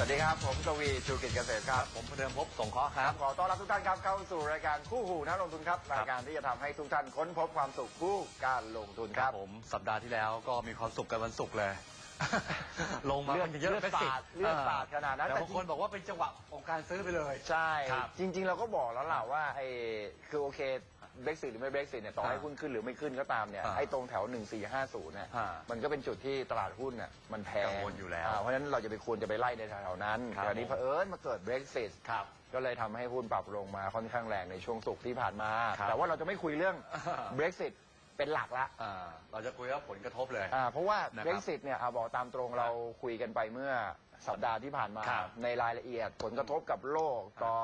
วัสดีครับผมกวีชูกิจเกษตรครับผมพเดิมพบส่งเคราะห์ครับขอต้อนรับทุกท่านครับเข้าสู่รายการคู่หูนักลงทุนครับรายการที่จะทำให้ทุกท่านค้นพบความสุขคู่การลงทุนครับผมสัปดาห์ที่แล้วก็มีความสุขกันวันศุกร์เลยลงมาเยอะเลือดสาดขนาดนั้นแต่บางคนบอกว่าเป็นจังหวะของการซื้อไปเลยใช่จริงๆเราก็บอกแล้วล่ะว่าไอ้คือโอเคเบรกซิตหรือไม่เบรกซิตเนี่ยต่อให้หุ้นขึ้นหรือไม่ขึ้นก็ตามเนี่ยไอ้ตรงแถว1450เนี่ยมันก็เป็นจุดที่ตลาดหุ้นเนี่ยมันแพงอยู่แล้วเพราะฉะนั้นเราจะไปควรจะไปไล่ในแถวนั้นแต่นี้เผอิญมาเกิดเบรกซิตก็เลยทำให้หุ้นปรับลงมาค่อนข้างแรงในช่วงศุกร์ที่ผ่านมาแต่ว่าเราจะไม่คุยเรื่องเบรกซิตเป็นหลักละเราจะคุยว่าผลกระทบเลยเพราะว่าเบรกซิตเนี่ยบอกตามตรงเราคุยกันไปเมื่อสัปดาห์ที่ผ่านมาในรายละเอียดผลกระทบกับโลกต่อ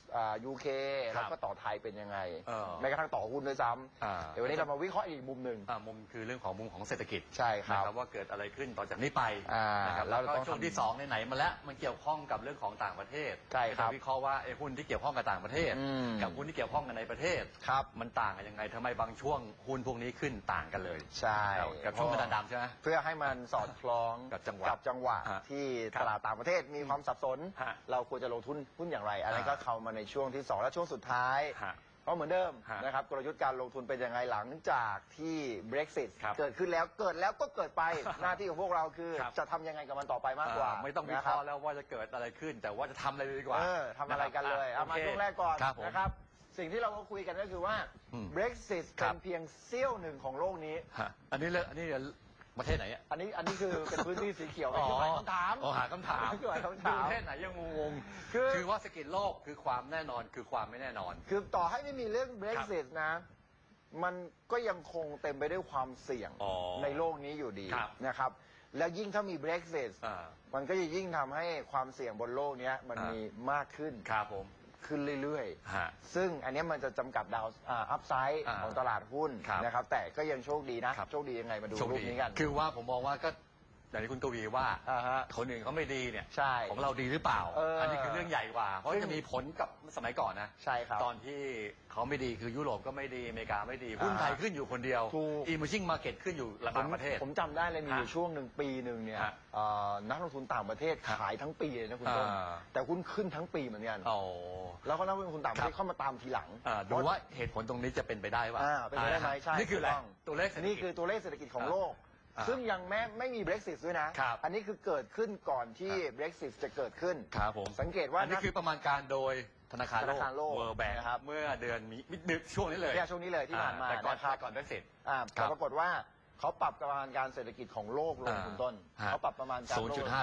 UK แล้วก็ต่อไทยเป็นยังไงแม้กระทั่งต่อหุ้นด้วยซ้ำเดี๋ยววันนี้เรามาวิเคราะห์อีกมุมหนึ่งมุมคือเรื่องของมุมของเศรษฐกิจใช่ครับว่าเกิดอะไรขึ้นต่อจากนี้ไปนะครับแล้วก็ช่วงที่2ไหนมาแล้วมันเกี่ยวข้องกับเรื่องของต่างประเทศใช่ครับวิเคราะห์ว่าไอ้หุ้นที่เกี่ยวข้องกับต่างประเทศกับหุ้นที่เกี่ยวข้องกันในประเทศมันต่างกันยังไงทำไมบางช่วงหุ้นพวกนี้ขึ้นต่างกันเลยใช่กับช่วงดำใช่ไหมเพื่อให้มันสอดคล้องกับจังหวะที่ตลาดต่างประเทศมีความสับสนเราควรจะลงทุนหุ้นอย่างไรอะไรก็เข้ามาในช่วงที่2และช่วงสุดท้ายก็เหมือนเดิมนะครับกลยุทธ์การลงทุนเป็นยังไงหลังจากที่ Brexit เกิดขึ้นแล้วก็เกิดไปหน้าที่ของพวกเราคือจะทำยังไงกับมันต่อไปมากกว่าไม่ต้องวิเคราะห์แล้วว่าจะเกิดอะไรขึ้นแต่ว่าจะทำอะไรดีกว่าทำอะไรกันเลยเอามาช่วงแรกก่อนนะครับสิ่งที่เราก็คุยกันก็คือว่า Brexit เป็นเพียงเสี้ยวหนึ่งของโลกนี้อันนี้ประเทศไหนอันนี้คือเป็นพื้นที่สีเขียวเป็นคำถามหาคำถามประเทศไหนยังงงคือว่าเศรษฐกิจโลกคือความแน่นอนคือความไม่แน่นอนคือต่อให้ไม่มีเรื่อง Brexit นะมันก็ยังคงเต็มไปด้วยความเสี่ยงในโลกนี้อยู่ดีนะครับแล้วยิ่งถ้ามี Brexit มันก็จะยิ่งทำให้ความเสี่ยงบนโลกนี้มันมีมากขึ้นครับผมขึ้นเรื่อยๆซึ่งอันนี้มันจะจำกัดดาวอัพไซด์ของตลาดหุ้นนะครับแต่ก็ยังโชคดีนะโชคดียังไงมาดูรูปนี้กันคือว่าผมมองว่าก็อย่างที่คุณกวีว่าคนอื่นเขาไม่ดีเนี่ยของเราดีหรือเปล่าอันนี้คือเรื่องใหญ่กว่าเพราะจะมีผลกับสมัยก่อนนะใช่ครับตอนที่เขาไม่ดีคือยุโรปก็ไม่ดีอเมริกาไม่ดีหุ้นไทยขึ้นอยู่คนเดียว Emerging Market ขึ้นอยู่ระดับประเทศผมจำได้เลยมีอยู่ช่วงหนึ่งปีหนึ่งเนี่ยนักลงทุนต่างประเทศขายทั้งปีเลยนะคุณต้นแต่หุ้นขึ้นทั้งปีเหมือนกันแล้วก็นักลงทุนต่างประเทศเข้ามาตามทีหลังดูว่าเหตุผลตรงนี้จะเป็นไปได้ว่าเป็นไปได้ไหมใช่นี่คืออะไรตัวเลขนี่คือตัวเลขเศรษฐกิจของโลกซึ่งยังไม่มี Brexit ด้วยนะอันนี้คือเกิดขึ้นก่อนที่ Brexit จะเกิดขึ้นครับผมสังเกตว่าอันนี้คือประมาณการโดยธนาคารโลก World Bank ครับเมื่อเดือนช่วงนี้เลยช่วงนี้เลยที่ผ่านมาแต่ก่อน Brexit แต่ปรากฏว่าเขาปรับประมาณการเศรษฐกิจของโลกลงคุณต้นเขาปรับประมาณการ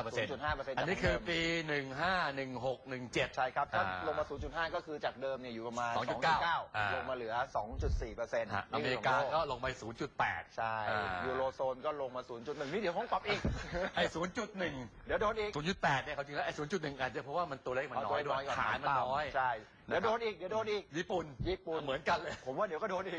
0.5% อันนี้คือปี 15 16 17 ใช่ครับถ้าลงมา 0.5 ก็คือจากเดิมเนี่ยอยู่ประมาณ 2.9 ลงมาเหลือ 2.4% อเมริกาก็ลงไป 0.8 ใช่ยูโรโซนก็ลงมา 0.1 นี่เดี๋ยวคงปรับอีกไอ้ 0.1 เดี๋ยวโดนอีก 0.8 เนี่ยเขาจริงแล้วไอ้ 0.1 อาจจะเพราะว่ามันตัวเลขมันน้อยด้วยฐานมันน้อยใช่เดี๋ยวโดนอีกญี่ปุ่นเหมือนกันเลยผมว่าเดี๋ยวก็โดนอีก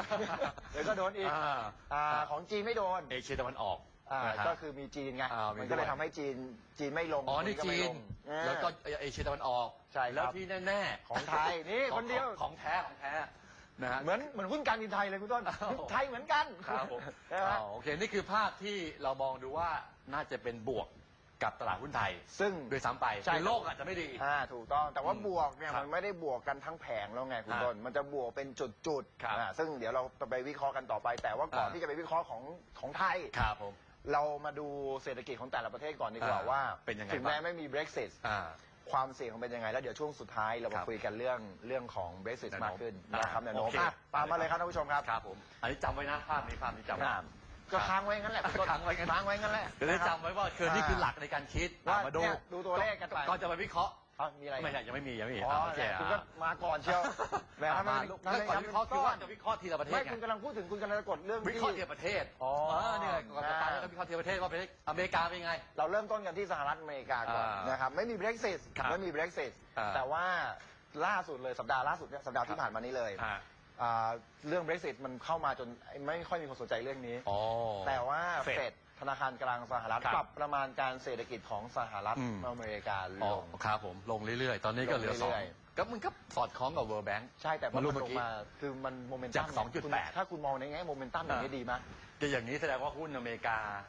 ของจีนไม่โดนเอเชียตะวันออกก็คือมีจีนไงมันก็เลยทำให้จีนไม่ลงนี่จีนแล้วก็เอเชียตะวันออกใช่แล้วที่แน่ๆของไทยนี่คนเดียวของแท้นะฮะเหมือนหุ้นการบินไทยเลยคุณต้นไทยเหมือนกันครับผมโอเคนี่คือภาพที่เรามองดูว่าน่าจะเป็นบวกกับตลาดหุ้นไทยซึ่งโดยซ้ำไปโลกอาจจะไม่ดีถูกต้องแต่ว่าบวกเนี่ยมันไม่ได้บวกกันทั้งแผงแล้วไงคุณต้นมันจะบวกเป็นจุดๆซึ่งเดี๋ยวเราไปวิเคราะห์กันต่อไปแต่ว่าก่อนที่จะไปวิเคราะห์ของไทยเรามาดูเศรษฐกิจของแต่ละประเทศก่อนดีกว่าว่าถึงแม้ไม่มี Brexit ความเสี่ยงเป็นยังไงแล้วเดี๋ยวช่วงสุดท้ายเรามาคุยกันเรื่องของ Brexit มากขึ้นนะครับเนี่ยโน้ตตามมาเลยครับท่านผู้ชมครับครับผมอันนี้จำไว้นะภาพนี้จำก็ค้างไว้งั้นแหละค้างไว้งั้นแหละจะได้จำไว้ว่าคือนี่คือหลักในการคิดมาดูตัวเลขกันไปก่อนจะไปวิเคราะห์มีอะไรไม่ใช่ยังไม่มีโอเคคุณก็มาก่อนเชียวแหมถ้ามาก่อนวิเคราะห์คือว่าจะวิเคราะห์ทีละประเทศไม่คุณกำลังพูดถึงคุณกำลังกดเรื่องวิเคราะห์ทีละประเทศเนี่ยก่อนจะไปแล้ววิเคราะห์ทีละประเทศว่าประเทศอเมริกาเป็นยังไงเราเริ่มต้นกันที่สหรัฐอเมริกาก่อนนะครับไม่มี Brexit แต่ว่าล่าสุดเลยสัปดาห์ล่าสุดเนี่ยสัปดาห์ที่ผ่านมานี้เลยเรื่อง Brexit มันเข้ามาจนไม่ค่อยมีคนสนใจเรื่องนี้แต่ว่าเฟดธนาคารกลางสหรัฐปรับประมาณการเศรษฐกิจของสหรัฐอเมริกาลงครับผมลงเรื่อยๆตอนนี้ก็เหลือ2ก็มันก็สอดคล้องกับ World Bank ใช่แต่มันลงมาคือมันโมเมนตัมจาก 2.8 ถ้าคุณมองในแง่โมเมนตัมอย่างนี้ดีไหมจะอย่างนี้แสดงว่าหุ้นอเมริกา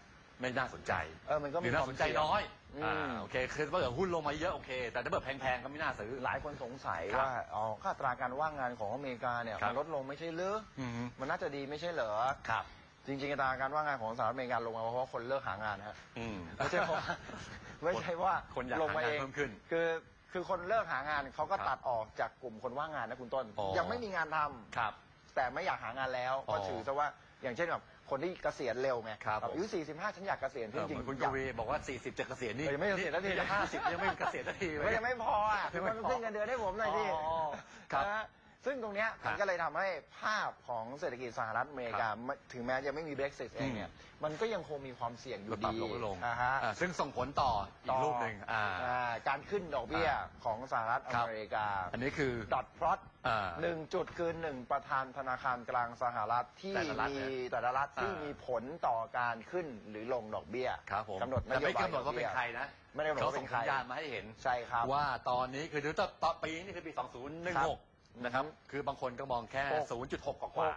ไม่น่าสนใจมันก็หรือน่าสนใจน้อยโอเคคือถ้าเกิดหุ้นลงมาเยอะโอเคแต่ถ้าเกิดแพงๆก็ไม่น่าซื้อหลายคนสงสัยว่าค่าอัตราการว่างงานของอเมริกาเนี่ยมันลดลงไม่ใช่หรือมันน่าจะดีไม่ใช่เหรอครับจริงๆอัตราการว่างงานของสหรัฐอเมริกาลงมาเพราะว่าคนเลิกหางานฮะไม่ใช่เพราะว่าคนอยากหางานเพิ่มขึ้นคือคนเลิกหางานเขาก็ตัดออกจากกลุ่มคนว่างงานนะคุณต้นยังไม่มีงานทำแต่ไม่อยากหางานแล้วก็ถือซะว่าอย่างเช่นแบบคนที่เกษียณเร็วไงอายุ45ฉันอยากเกษียณจริงๆคุณกวีบอกว่า40จะเกษียณนี่ยังไม่เกษียณทันที 50ยังไม่เกษียณทันทียังไม่พอคุณต้องขึ้นเงินเดือนให้ผมหน่อยดิซึ่งตรงนี้มันก็เลยทำให้ภาพของเศรษฐกิจสหรัฐอเมริกาถึงแม้จะไม่มี Brexit เองเนี่ยมันก็ยังคงมีความเสี่ยงอยู่ดีซึ่งส่งผลต่ออีกรูปหนึ่งการขึ้นดอกเบี้ยของสหรัฐอเมริกาอันนี้คือดอทพลอต1 จุดคือ1ประธานธนาคารกลางสหรัฐที่มีแต่ละรัฐที่มีผลต่อการขึ้นหรือลงดอกเบี้ยกำหนดนโยบายไม่กำหนดว่าเป็นใครนะไม่ได้กำหนดว่าเป็นใครเขาส่งสัญญาณมาให้เห็นใช่ครับว่าตอนนี้คือต่อปีนี้คือปี2016นะครับคือบางคนก็มองแค่ 0.6 กว่า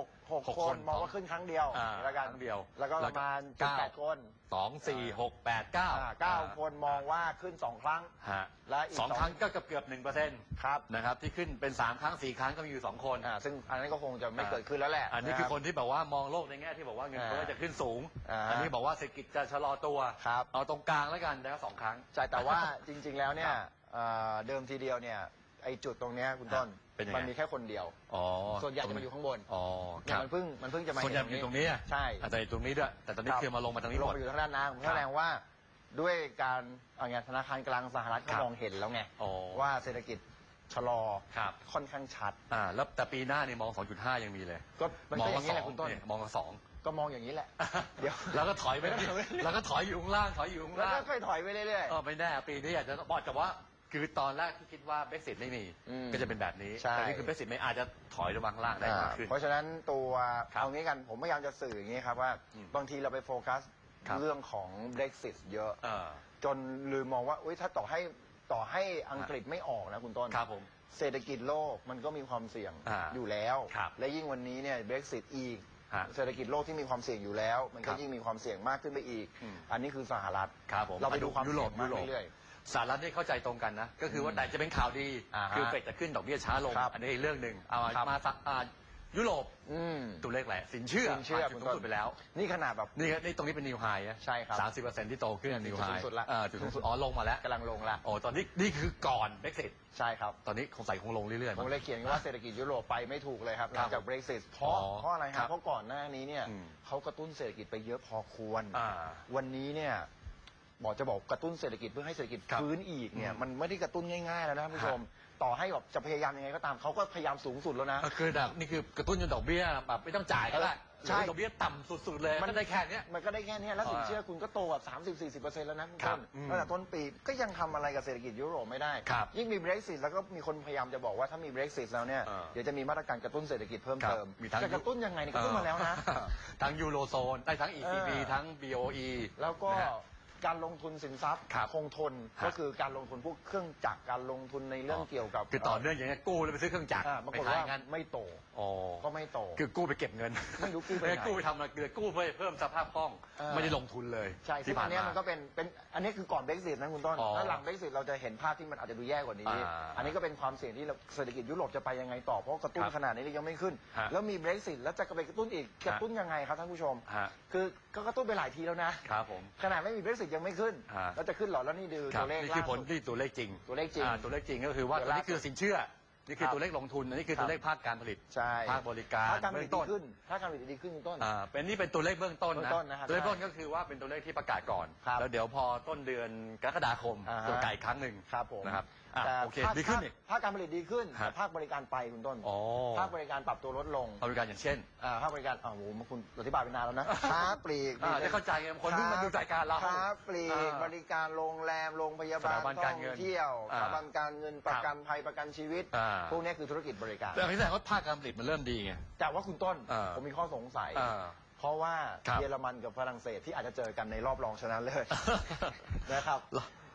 6 คนมองว่าขึ้นครั้งเดียวแล้วกันแล้วก็ประมาณ8 คน 2 4 6 8 9 คนมองว่าขึ้น2 ครั้งและอีก2 ครั้งก็เกือบ 1% ครับนะครับที่ขึ้นเป็น3 ครั้ง 4 ครั้งก็มีอยู่2 คนซึ่งอันนั้นก็คงจะไม่เกิดขึ้นแล้วแหละอันนี้คือคนที่แบบว่ามองโลกในแง่ที่บอกว่าเงินเฟ้อจะขึ้นสูงอันนี้บอกว่าเศรษฐกิจจะชะลอตัวเอาตรงกลางแล้วกันแล้ว2 ครั้งใช่แต่ว่าจริงๆแล้วเนี่ยเดิมทีเดียวเนี่ยไอ้จุดตรงนี้คุณต้นมันมีแค่คนเดียวส่วนใหญ่จะมาอยู่ข้างบนมันเพิ่งจะมาส่วนใหญ่อยู่ตรงนี้ใช่แต่ตรงนี้ด้วยแต่ตอนนี้คือมาลงมาตรงนี้หมดอยู่ทางด้านน้ำแสดงว่าด้วยการธนาคารกลางสหรัฐก็มองเห็นแล้วไงว่าเศรษฐกิจชะลอค่อนข้างชัดแล้วแต่ปีหน้านี่มอง 2.5 ยังมีเลยก็มองอย่างนี้แหละคุณต้นมอง2 ก็มองอย่างนี้แหละเดี๋ยวแล้วก็ถอยไปแล้วก็ถอยอยู่ข้างล่างแล้วก็ค่อยถอยไปเรื่อยๆไม่แน่ปีนี้อาจจะบอกแต่ว่าคือตอนแรกที่คิดว่า Brexit ไม่มีก็จะเป็นแบบนี้แต่นี่คือ Brexit ไม่อาจจะถอยลงมาข้างล่างได้มากขึ้นเพราะฉะนั้นตัวเอางี้กันผมพยายามจะสื่ออย่างนี้ครับว่าบางทีเราไปโฟกัสเรื่องของ Brexit เยอะจนลืมมองว่าถ้าต่อให้อังกฤษไม่ออกนะคุณต้นเศรษฐกิจโลกมันก็มีความเสี่ยงอยู่แล้วและยิ่งวันนี้เนี่ย Brexit อีกเศรษฐกิจโลกที่มีความเสี่ยงอยู่แล้วมันก็ยิ่งมีความเสี่ยงมากขึ้นไปอีกอันนี้คือสหรัฐเราไปดูความเสี่ยงมากเรื่อยสหรัฐนี่เข้าใจตรงกันนะก็คือว่าแต่จะเป็นข่าวดีคือเฟดจะขึ้นดอกเบี้ยช้าลงอันนี้เรื่องหนึ่งเอามายุโรปตัวเลขแหละสินเชื่อจุดสูงสุดไปแล้วนี่ขนาดแบบนี่ตรงนี้เป็นนิวไฮใช่ครับ 30%ที่โตขึ้นนิวไฮจุดสูงสุดละจุดสูงสุดลงมาแล้วกำลังลงละตอนนี้นี่คือก่อน Brexit ใช่ครับตอนนี้คงลงเรื่อยๆผมเลยเขียนว่าเศรษฐกิจยุโรปไปไม่ถูกเลยครับหลังจาก Brexit เพราะอะไรครับเพราะก่อนหน้านี้เนี่ยเขากระตุ้นเศรษฐกิจไปเยอะพอควรวันนี้เนี่ยจะบอกกระตุ้นเศรษฐกิจเพื่อให้เศรษฐกิจฟื้นอีกเนี่ยมันไม่ได้กระตุ้นง่ายๆแล้วนะท่านผู้ชมต่อให้แบบจะพยายามยังไงก็ตามเขาก็พยายามสูงสุดแล้วนะคือแบบนี่คือกระตุ้นจนดอกเบี้ยแบบไม่ต้องจ่ายก็ได้ใช่ดอกเบี้ยต่ำสุดๆเลยมันได้แค่นี้มันก็ได้แค่นี้แล้วสินเชื่อคุณก็โตแบบ30-40%แล้วนะคุณต้นตั้งแต่ต้นปีก็ยังทำอะไรกับเศรษฐกิจยุโรปไม่ได้ยิ่งมี Brexit แล้วก็มีคนพยายามจะบอกว่าถ้ามี Brexit แล้วเนี่ยเดี๋ยวจะมีมาตรการกระตุ้นเศรษฐกิจเพิ่มเติมจะกระตุ้นยังไงกระตุ้นมาแล้วนะทั้งยูโรโซนทั้ง ECB ทั้ง BOE แล้วก็การลงทุนสินทรัพย์คงทนก็คือการลงทุนพวกเครื่องจักรการลงทุนในเรื่องเกี่ยวกับคือต่อเนื่องอย่างนี้กู้แล้วไปซื้อเครื่องจักรไปขายงั้นไม่โตก็ไม่โตคือกู้ไปเก็บเงินไม่รู้กู้ไปกู้ไปทำอะไรกู้เพื่อเพิ่มสภาพคล่องไม่ได้ลงทุนเลยใช่ที่อันนี้มันก็เป็นอันนี้คือก่อน Brexit นะคุณต้นแล้วหลัง Brexit เราจะเห็นภาพที่มันอาจจะดูแย่กว่านี้อันนี้ก็เป็นความเสี่ยงที่เศรษฐกิจยุโรปจะไปยังไงต่อเพราะกระตุ้นขนาดนี้ยังไม่ขึ้นแล้วมี Brexit แล้วจะไปกระตุ้นอีกกระตุ้นยังไงครับท่านผู้ชมคือก็กระตุ้นไปหลายทีแล้วนะครับผมขนาดไม่มี Brexit ยังไม่ขึ้นแล้วจะขึ้นหรอแล้วนี่ดูตัวเลขนี่คือผลที่ตัวเลขจริงตัวเลขจริงก็คือว่าตัวนี้คือสินเชื่อนี่คือตัวเลขลงทุนอันนี้คือตัวเลขภาคการผลิตภาคบริการเบื้องต้นภาคการผลิตดีขึ้นต้นเป็นตัวเลขเบื้องต้นนะตัวเลขเบื้องต้นก็คือว่าเป็นตัวเลขที่ประกาศก่อนแล้วเดี๋ยวพอต้นเดือนกรกฎาคมตัวไก่ครั้งหนึ่งนะครับโอเคดีขึ้นภาคการผลิตดีขึ้นภาคบริการไปคุณต้นภาคบริการปรับตัวลดลงบริการอย่างเช่นภาคบริการโอ้โหคุณอธิบายไปนานแล้วนะค้าปลีกได้เข้าใจไงคนเพิ่งมาดูรายการเราค้าปลีกบริการโรงแรมโรงพยาบาลท่องเที่ยวสถาบันการเงินประกันภัยประกันชีวิตพวกนี้คือธุรกิจบริการแต่ที่แสดงว่าภาคการผลิตมันเริ่มดีไงแต่ว่าคุณต้นผมมีข้อสงสัยเพราะว่าเยอรมันกับฝรั่งเศสที่อาจจะเจอกันในรอบรองชนะเลิศนะครับ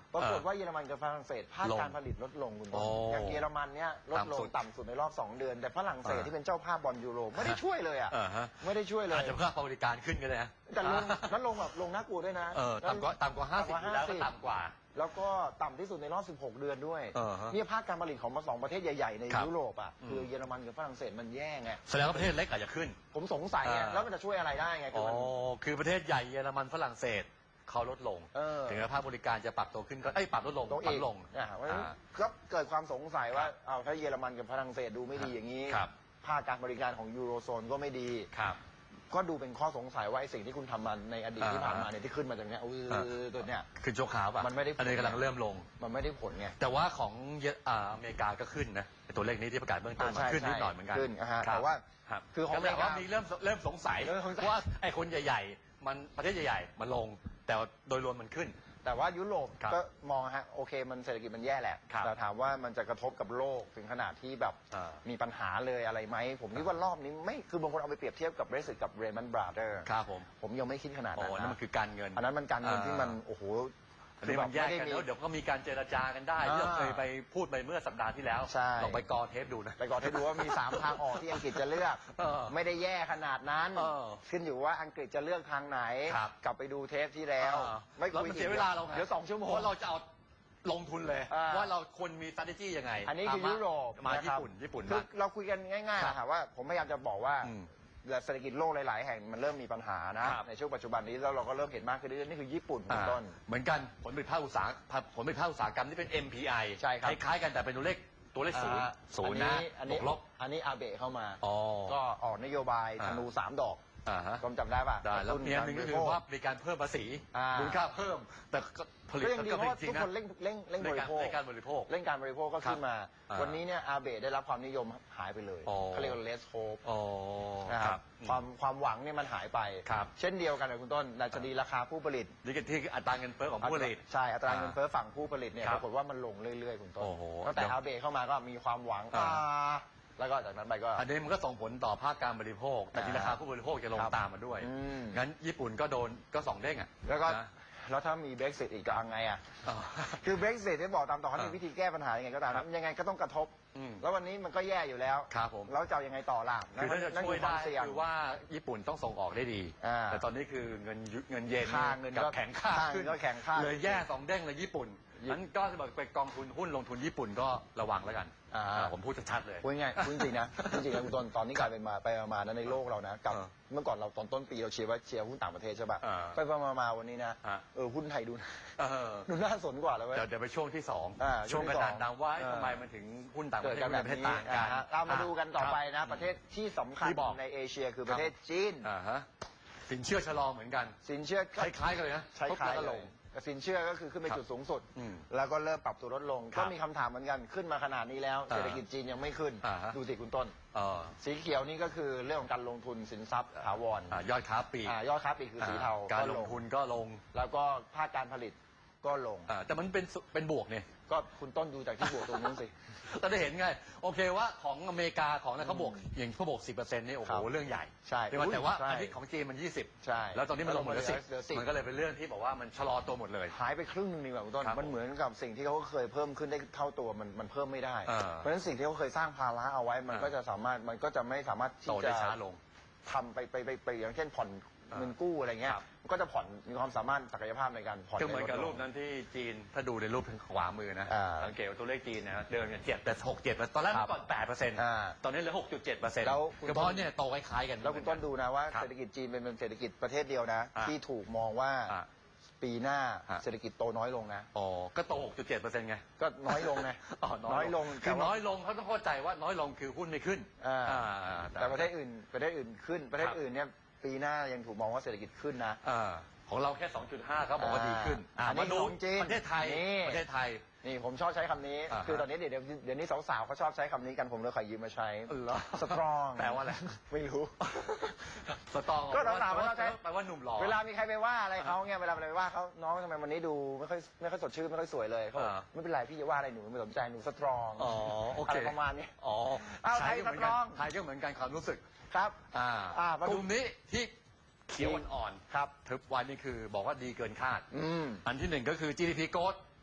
ปรากฏว่าเยอรมันกับฝรั่งเศสภาคการผลิตลดลงคุณต้นอย่างเยอรมันเนี่ยลดลงต่ำสุดในรอบ2 เดือนแต่ฝรั่งเศสที่เป็นเจ้าภาพบอลยูโรไม่ได้ช่วยเลยอ่ะไม่ได้ช่วยเลยอาจจะเพิ่มบริการขึ้นก็ได้นะแต่ลงแบบลงน่ากลัวด้วยนะต่ำกว่า50แล้วก็ต่ำกว่าแล้วก็ต่ำที่สุดในรอบ16 เดือนด้วยนี่ภาคการผลิตของ2 ประเทศใหญ่ๆในยุโรปอ่ะคือเยอรมันกับฝรั่งเศสมันแย่ไงแสดงว่าประเทศเล็กอาจจะขึ้นผมสงสัยไงแล้วมันจะช่วยอะไรได้ไงคือประเทศใหญ่เยอรมันฝรั่งเศสเขาลดลงถึงแม้ภาคบริการจะปรับตัวขึ้นก็ปรับลดลงก็เกิดความสงสัยว่าถ้าเยอรมันกับฝรั่งเศสดูไม่ดีอย่างนี้ภาคการบริการของยูโรโซนก็ไม่ดีก็ดูเป็นข้อสงสัยว่าสิ่งที่คุณทำมาในอดีตที่ผ่านมาเนี่ยที่ขึ้นมาจากเนี้ยตัวเนี้ยคือโชคขาวป่ะมันไม่ได้อันนี้กำลังเริ่มลงมันไม่ได้ผลไงแต่ว่าของอเมริกาก็ขึ้นนะตัวเลขนี้ที่ประกาศเบื้องต้นขึ้นนิดหน่อยเหมือนกันแต่ว่าคือของอเมริกามีเริ่มสงสัยว่าไอ้คนใหญ่ๆมันประเทศใหญ่ๆมันลงแต่โดยรวมมันขึ้นแต่ว่ายุโรปก็มองฮะโอเคมันเศรษฐกิจมันแย่แหละแต่ถามว่ามันจะกระทบกับโลกถึงขนาดที่แบบมีปัญหาเลยอะไรไหมผมคิดว่ารอบนี้ไม่คือบางคนเอาไปเปรียบเทียบกับ Brexit กับ Lehman Brothers ครับผมยังไม่คิดขนาดนั้นนั่นมันคือการเงินอันนั้นมันการเงินที่มันโอ้โหคือมันแยกกันแล้วเดี๋ยวก็มีการเจรจากันได้ที่เราเคยไปพูดไปเมื่อสัปดาห์ที่แล้วลองไปกอเทปดูนะไปกอเทปดูว่ามี3 ทางออกที่อังกฤษจะเลือกไม่ได้แย่ขนาดนั้นขึ้นอยู่ว่าอังกฤษจะเลือกทางไหนกลับไปดูเทปที่แล้วไม่คุยเสียเวลาเราเดี๋ยว2 ชั่วโมงเราจะเอาลงทุนเลยว่าเราควรมี strategy ยังไงอันนี้คือยุโรปมาญี่ปุ่นคือเราคุยกันง่ายๆค่ะว่าผมพยายามจะบอกว่าเศรษฐกิจโลกหลายๆแห่งมันเริ่มมีปัญหานะในช่วงปัจจุบันนี้แล้วเราก็เริ่มเห็นมากขึ้นเรื่อยๆนี่คือญี่ปุ่นเป็นต้นเหมือนกันผลผลิตภาคอุตสาหกรรมที่เป็น MPI ใช่ครับคล้ายๆกันแต่เป็นตัวเลขศูนย์นะลบอันนี้อาเบะเข้ามาก็ออกนโยบายธนู3 ดอกก็จำได้ป่ะได้แล้วมีอันนึงก็คือว่ามีการเพิ่มภาษีมูลค่าเพิ่มแต่ผลิตก็เพราะทุกคนเร่งบริโภคเร่งการบริโภคก็ขึ้นมาวันนี้เนี่ยอาเบะได้รับความนิยมหายไปเลยเขาเรียกว่า less hope นะครับความหวังเนี่ยมันหายไปเช่นเดียวกันเลยคุณต้นดัชนีราคาผู้ผลิตนี่คือที่อัตราเงินเฟ้อของผู้ผลิตใช่อัตราเงินเฟ้อฝั่งผู้ผลิตเนี่ยปรากฏว่ามันลงเรื่อยๆคุณต้นตั้งแต่อาเบะเข้ามาก็มีความหวังแล้วก็จากนั้นไปก็อันนี้มันก็ส่งผลต่อภาคการบริโภคแต่ที่ราคาผู้บริโภคจะลงตามมาด้วยงั้นญี่ปุ่นก็โดนก็2 เด้งอ่ะแล้วถ้ามี Brexit อีกจะเอาไงอ่ะคือ Brexit ที่บอกตามต่อเขามีวิธีแก้ปัญหายังไงก็ตามยังไงก็ต้องกระทบแล้ววันนี้มันก็แย่อยู่แล้วแล้วจะยังไงต่อล่ะคือถ้าจะช่วยได้คือว่าญี่ปุ่นต้องส่งออกได้ดีแต่ตอนนี้คือเงินเยนกับแข็งค่าขึ้นเลยแย่2 เด้งเลยญี่ปุ่นนั้นก็จะบอกไปกองทุนหุ้นลงทุนญี่ปุ่นก็ระวังแล้วกันผมพูดชัดๆเลยพูดง่ายพูดจริงนะจริงๆคุณต้นตอนนี้กลายเป็นไปมาในโลกเรานะกับเมื่อก่อนเราตอนต้นปีเราเชียร์หุ้นต่างประเทศใช่ป่ะไปมาวันนี้นะหุ้นไทยดูน่าสนกว่าแล้วเว้ยเดี๋ยวไปช่วงที่2ช่วงกระดานดำว่าทำไมมันถึงหุ้นต่างประเทศมันเป็นต่างกันเรามาดูกันต่อไปนะประเทศที่สำคัญในเอเชียคือประเทศจีนสินเชื่อชะลอเหมือนกันสินเชื่อคล้ายๆกันเลยนะคล้ายๆลงสินเชื่อก็คือขึ้นไปจุดสูงสุดแล้วก็เริ่มปรับตัวลดลงก็มีคำถามเหมือนกันขึ้นมาขนาดนี้แล้วเศรษฐกิจจีนยังไม่ขึ้นดูสิคุณต้นสีเขียวนี่ก็คือเรื่องของการลงทุนสินทรัพย์ถาวรยอดค้าปลีกคือสีเทาการลงทุนก็ลงแล้วก็ภาคการผลิตก็ลงแต่มันเป็นบวกเนี่ยก็คุณต้นดูจากที่บวกตรงนั้นสิเราได้เห็นไงโอเคว่าของอเมริกาของเขาบวกอย่างเขาบวก 10% นี่โอ้โหเรื่องใหญ่ใช่แต่ว่าอันนี้ของจีนมัน20 ใช่แล้วตอนนี้มันลงมาเหลือ10มันก็เลยเป็นเรื่องที่บอกว่ามันชะลอตัวหมดเลยหายไปครึ่งนึงนี่แบบคุณต้นมันเหมือนกับสิ่งที่เขาเคยเพิ่มขึ้นได้เท่าตัวมันเพิ่มไม่ได้เพราะฉะนั้นสิ่งที่เขาเคยสร้างภาระเอาไว้มันก็จะไม่สามารถที่จะทำไปอย่างเช่นผ่อนเงินกู้อะไรเงี้ยก็จะผ่อนมีความสามารถศักยภาพในการผ่อนก็เหมือนกับรูปนั้นที่จีนถ้าดูในรูปทางขวามือนะสังเกตว่าตัวเลขจีนนะเดินกัน7แต่6-7ตอนแรกมันก่อน8%ตอนนี้เหลือ 6.7% แล้วเฉพาะเนี่ยโตคล้ายๆกันแล้วคุณต้นดูนะว่าเศรษฐกิจจีนเป็นเศรษฐกิจประเทศเดียวนะที่ถูกมองว่าปีหน้าเศรษฐกิจโตน้อยลงนะก็โต 6.7% ไงก็น้อยลงไงน้อยลงคือน้อยลงเขาต้องเข้าใจว่าน้อยลงคือหุ้นไม่ขึ้นแต่ประเทศอื่นขึ้นประเทศอื่นเนี่ยปีหน้ายังถูกมองว่าเศรษฐกิจขึ้นนะของเราแค่ 2.5 เขาบอกว่าดีขึ้นมาดูจริงประเทศไทยนี่ผมชอบใช้คำนี้คือตอนนี้เดี๋ยวนี้สาวๆเขาชอบใช้คำนี้กันผมเลยขอยืมมาใช้สตรองแปลว่าอะไรไม่รู้สตรองก็สาวๆเขาชอบใช้แปลว่าหนุ่มหล่อเวลามีใครไปว่าอะไรเขาเนี่ยเวลาไปว่าเขาน้องทำไมวันนี้ดูไม่ค่อยสดชื่นไม่ค่อยสวยเลยเขาไม่เป็นไรพี่จะว่าอะไรหนูไม่สนใจหนูสตรองอะไรประมาณนี้ไทยสตรองไทยก็เหมือนกันความรู้สึกครับกลุ่มนี้ที่เขียวอ่อนครับทึบวันนี่คือบอกว่าดีเกินคาดอันที่1ก็คือ GDP growth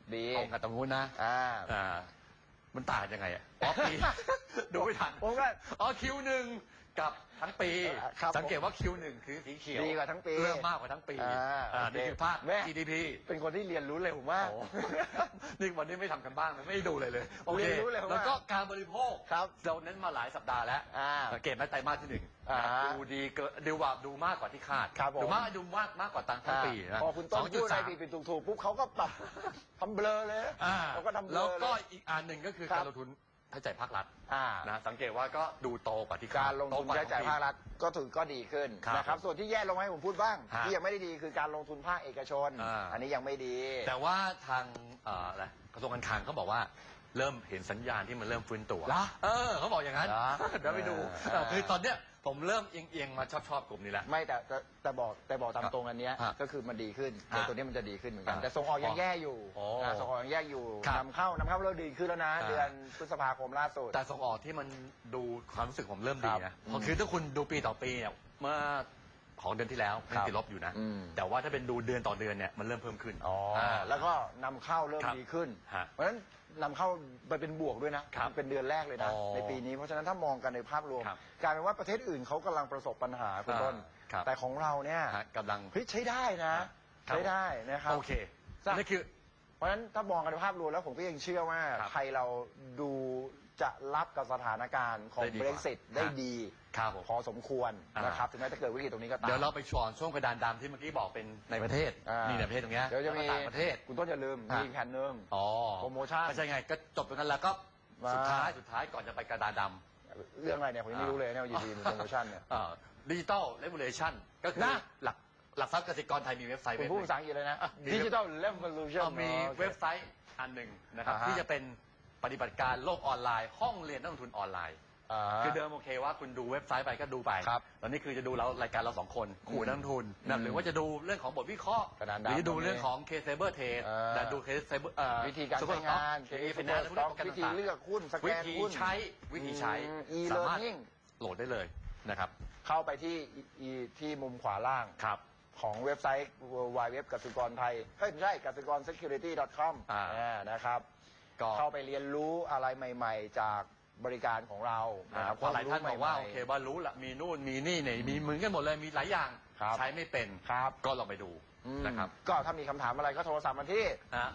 ดีตรงกับตรงนู้นนะมันต่างยังไงอ่ะปีดูไม่ทันผมก็คิวหนึ่งกับทั้งปีสังเกตว่าคิวหนึ่งคือสีเขียวดีกว่าทั้งปีเริ่มมากกว่าทั้งปีนี่คือภาค GDP เป็นคนที่เรียนรู้เร็วมากนี่วันนี้ไม่ทำกันบ้างไม่ดูเลยโอเคแล้วก็การบริโภคเราเน้นมาหลายสัปดาห์แล้วสังเกตไหมไตรมาสที่ 1ดูดีเกินดูมากกว่าที่คาดดูมากกว่าทั้งปีพอคุณต้นพูดอะไรผิดถูกปุ๊บเขาก็ปรับทำเบลอเลยแล้วก็อีกอันหนึ่งก็คือการลงทุนใช้จ่ายภาครัฐนะสังเกตว่าก็ดูโตกว่าที่การลงทุนใช้จ่ายภาครัฐก็ดีขึ้นนะครับส่วนที่แย่ลงให้ผมพูดบ้างที่ยังไม่ได้ดีคือการลงทุนภาคเอกชนอันนี้ยังไม่ดีแต่ว่าทางกระทรวงการคลังเขาบอกว่าเริ่มเห็นสัญญาณที่มันเริ่มฟื้นตัวเขาบอกอย่างนั้นเดี๋ยวไปดูคือตอนเนี้ยผมเริ่มเอียงมาชอบกลุ่มนี้แล้วไม่แต่บอกตามตรงอันนี้ก็คือมันดีขึ้นแต่ตัวนี้มันจะดีขึ้นเหมือนกันแต่ส่งออกยังแย่อยู่ส่งออกยังแย่อยู่นำเข้าเริ่มดีขึ้นแล้วนะเดือนพฤษภาคมล่าสุดแต่ส่งออกที่มันดูความรู้สึกผมเริ่มดีนะคือถ้าคุณดูปีต่อปีเนี่ยเมื่อของเดือนที่แล้วมันติดลบอยู่นะแต่ว่าถ้าเป็นดูเดือนต่อเดือนเนี่ยมันเริ่มเพิ่มขึ้นแล้วก็นำเข้าเริ่มดีขึ้นเพราะฉะนั้นนำเข้าไปเป็นบวกด้วยนะเป็นเดือนแรกเลยนะในปีนี้เพราะฉะนั้นถ้ามองกันในภาพรวมกลายเป็นว่าประเทศอื่นเขากำลังประสบปัญหาคุณต้นแต่ของเราเนี่ยกำลังใช้ได้นะใช้ได้นะครับโอเคนี่คือเพราะฉะนั้นถ้ามองกันในภาพรวมแล้วผมก็ยังเชื่อว่าไทยเราดูจะรับกับสถานการณ์ของ Brexit ได้ดีพอสมควรนะครับถึงแม้จะเกิดวิกฤตตรงนี้ก็ตามเดี๋ยวเราไปช่วงกระดานดำที่เมื่อกี้บอกเป็นในประเทศนี่ในประเทศตรงนี้เดี๋ยวจะมีต่างประเทศคุณต้นอย่าลืมมีแผนนึงโปรโมชั่นไม่ใช่ไงก็จบตรงนั้นแล้วก็สุดท้ายก่อนจะไปกระดานดำเรื่องอะไรเนี่ยผมยังไม่รู้เลยเนี่ยอยู่ดีมีโปรโมชั่นเนี่ยดิจิตอลเรกูเลชั่นก็คือหลักทรัพย์กสิกรไทยมีเว็บไซต์เป็นผู้ภาษาอังกฤษเลยนะดิจิตอลเรกูเลชั่นมีเว็บไซต์อันหนึ่งนะครับที่จะเป็นปฏิบัติการโลกออนไลน์ห้องเรียนนักลงทุนออนไลน์คือเดิมโอเคว่าคุณดูเว็บไซต์ไปก็ดูไปตอนนี้คือจะดูรายการเรา2 คนขู่นักลงทุนหรือว่าจะดูเรื่องของบทวิเคราะห์หรือจะดูเรื่องของเคสเซเบอร์เทรดแต่ดูเคสเซเบอร์วิธีการใช้งานวิธีเลือกหุ้นสแกนหุ้นวิธีใช้สามารถโหลดได้เลยนะครับเข้าไปที่มุมขวาล่างของเว็บไซต์ www กสิกรไทยไม่ใช่กสิกร security.com นะครับเข้าไปเรียนรู้อะไรใหม่ๆจากบริการของเราเพราะหลายท่านบอกว่าโอเคว่ารู้ละมีนู่นมีนี่เนี่ยมีเหมือนกันหมดเลยมีหลายอย่างใช้ไม่เป็นก็ลองไปดูนะครับก็ถ้ามีคำถามอะไรก็โทรศัพท์มาที่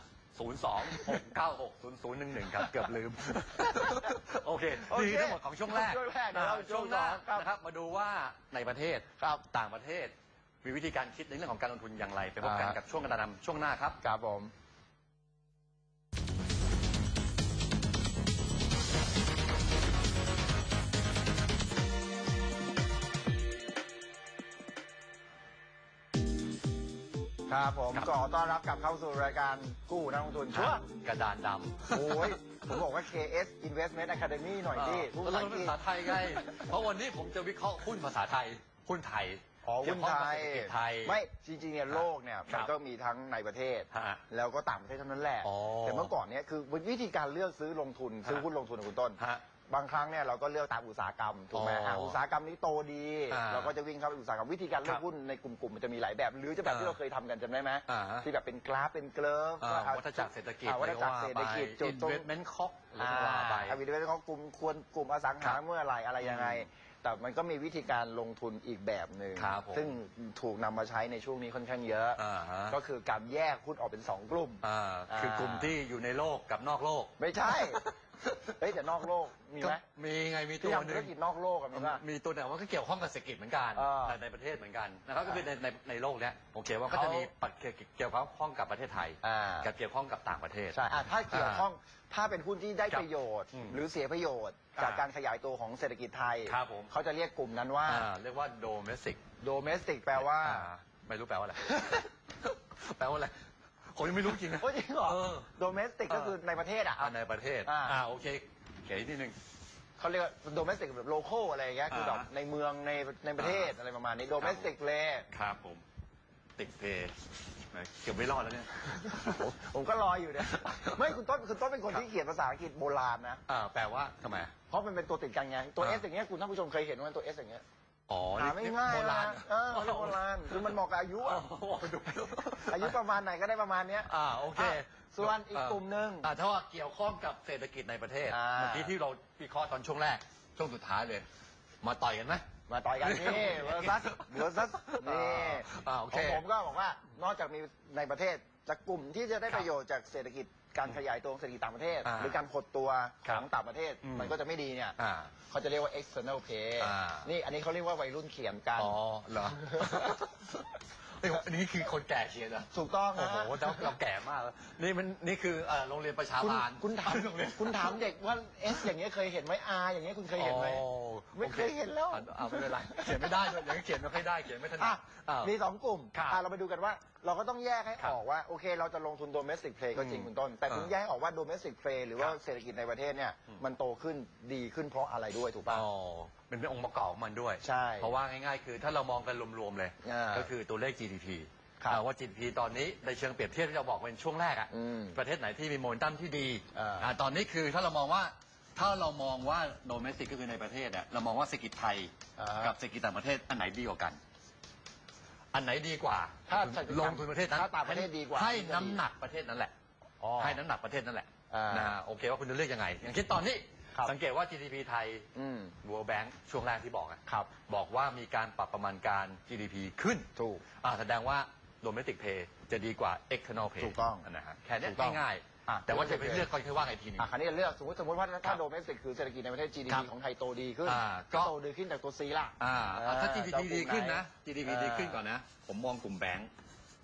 02-696-0011ครับเกือบลืมโอเคนี่ทั้งหมดของช่วงแรกช่วงหน้านะครับมาดูว่าในประเทศต่างประเทศมีวิธีการคิดในเรื่องของการลงทุนอย่างไรไปพบกันกับช่วงกระดานดำช่วงหน้าครับครับผมครับผมก็ต้อนรับกลับเข้าสู่รายการกู้นักลงทุนช่วงกระดานดำโอ้ยผมบอกว่า KS Investment Academy หน่อยดิพูดภาษาไทยไงเพราะวันนี้ผมจะวิเคราะห์หุ้นภาษาไทยหุ้นไทยหุ้นไทยไม่จริงๆเนี่ยโลกเนี่ยมันก็มีทั้งในประเทศแล้วก็ต่างประเทศเท่านั้นแหละแต่เมื่อก่อนเนี่ยคือวิธีการเลือกซื้อลงทุนซื้อหุ้นลงทุนของคุณต้นบางครั้งเนี่ยเราก็เลือกตามอุตสาหกรรมถูกไหมอุตสาหกรรมนี้โตดีเราก็จะวิ่งเข้าไปอุตสาหกรรมวิธีการเลือกหุ้นในกลุ่มมันจะมีหลายแบบหรือจะแบบที่เราเคยทำกันจำได้ไหมที่แบบเป็นกราฟเป็นเกลิฟวัฏจักรเศรษฐกิจวัฏจักรเศรษฐกิจจุดตรง investment cost investment cost กลุ่มอสังหาเมื่อไหร่อะไรยังไงแต่มันก็มีวิธีการลงทุนอีกแบบหนึ่งซึ่งถูกนำมาใช้ในช่วงนี้ค่อนข้างเยอะก็คือการแยกหุ้นออกเป็น2 กลุ่มคือกลุ่มที่อยู่ในโลกกับนอกโลกไม่ใช่แต่นอกโลกมีไหมมีไงมีตัวนึงธุรกิจนอกโลกมีป่ะมีตัวหนึ่งว่าก็เกี่ยวข้องกับเศรษฐกิจเหมือนกันในประเทศเหมือนกันนะครับก็คือในโลกเนี้ยผมเขียนว่าก็จะมีเกี่ยวข้องกับประเทศไทยกับเกี่ยวข้องกับต่างประเทศใช่ถ้าเกี่ยวข้องถ้าเป็นหุ้นที่ได้ประโยชน์หรือเสียประโยชน์จากการขยายตัวของเศรษฐกิจไทยเขาจะเรียกกลุ่มนั้นว่าเรียกว่า domestic แปลว่าไม่รู้แปลว่าอะไรแปลว่าอะไรผมยังไม่รู้จริงนะจริงเหรอ domestic ก็คือในประเทศในประเทศโอเคเขียนนิดนึงเขาเรียกว่า domestic แบบ local อะไรอย่างเงี้ยคือแบบในเมืองในประเทศอะไรประมาณนี้ domestic เลยครับผมติดเพย์เกือบไม่รอดแล้วเนี่ยผมก็รออยู่เนี่ยไม่คุณต้นเป็นคนที่เขียนภาษาอังกฤษโบราณนะแปลว่าทำไมเพราะมันเป็นตัวติดกันไงตัว S อย่างเงี้ยคุณท่านผู้ชมเคยเห็นว่าตัว S อย่างเงี้ยหาไม่ง่ายนะโบราณคือมันเหมาะกับอายุอายุประมาณไหนก็ได้ประมาณเนี้ยโอเคส่วนอีกกลุ่มหนึ่งถ้าว่าเกี่ยวข้องกับเศรษฐกิจในประเทศเมื่อกี้ที่เราวิเคราะห์ตอนช่วงแรกช่วงสุดท้ายเลยมาต่อยกันไหมมาต่อยกันนี่เวอร์ซัสนี่ผมก็บอกว่านอกจากมีในประเทศจากกลุ่มที่จะได้ประโยชน์จากเศรษฐกิจการขยายตัวของเศรษฐกิจต่างประเทศหรือการหดตัวของต่างประเทศมันก็จะไม่ดีเนี่ยเขาจะเรียกว่า external pay นี่อันนี้เขาเรียกว่าวัยรุ่นเขียนกันเหรออันนี้คือคนแก่เขียนเหรอถูกต้องโอ้โหเราแก่มากนี่คือโรงเรียนประชาบาลคุณถามเด็กว่า S อย่างเงี้ยเคยเห็นไหม R อย่างเงี้ยคุณเคยเห็นไหมไม่เคยเห็นแล้วไม่เป็นไรเขียนไม่ได้เลยอย่างนี้เขียนไม่ค่อยได้เขียนไม่ถนัดมี2 กลุ่มเราไปดูกันว่าเราก็ต้องแยกให้ออกว่าโอเคเราจะลงทุน domestic play ก็จริงคุณต้นแต่คุณแยกออกว่า domestic play หรือว่าเศรษฐกิจในประเทศเนี่ยมันโตขึ้นดีขึ้นเพราะอะไรด้วยถูกป่ะเป็นองค์ประกอบของมันด้วยใช่เพราะว่าง่ายๆคือถ้าเรามองกันรวมๆเลยก็คือตัวเลข GDP ว่า GDP ตอนนี้ในเชิงเปรียบเทียบที่เราบอกเป็นช่วงแรกประเทศไหนที่มีโมเมนตัมที่ดีตอนนี้คือถ้าเรามองว่าโดเมสติกก็คือในประเทศเรามองว่าเศรษฐกิจไทยกับเศรษฐกิจต่างประเทศอันไหนดีกว่ากันอันไหนดีกว่าถ้าลงทุนประเทศนั้นต่างประเทศดีกว่าให้น้ำหนักประเทศนั้นแหละให้น้ำหนักประเทศนั่นแหละโอเคว่าคุณจะเลือกยังไงอย่างเช่นตอนนี้สังเกตว่า GDP ไทย World Bank ช่วงแรกที่บอกบอกว่ามีการปรับประมาณการ GDP ขึ้นถูกแสดงว่า Domestic Pay จะดีกว่า External Pay ถูกต้องนะฮะแค่นี้ง่ายๆแต่ว่าจะไปเลือกค่อยๆว่าไงทีนึงคราวนี้จะเลือกสมมติว่าถ้า Domestic คือเศรษฐกิจในประเทศ GDP ของไทยโตดีขึ้นก็โตดีขึ้นจากตัว C ล่ะถ้า GDP ดีขึ้นนะ GDP ดีขึ้นก่อนนะผมมองกลุ่มแบงก์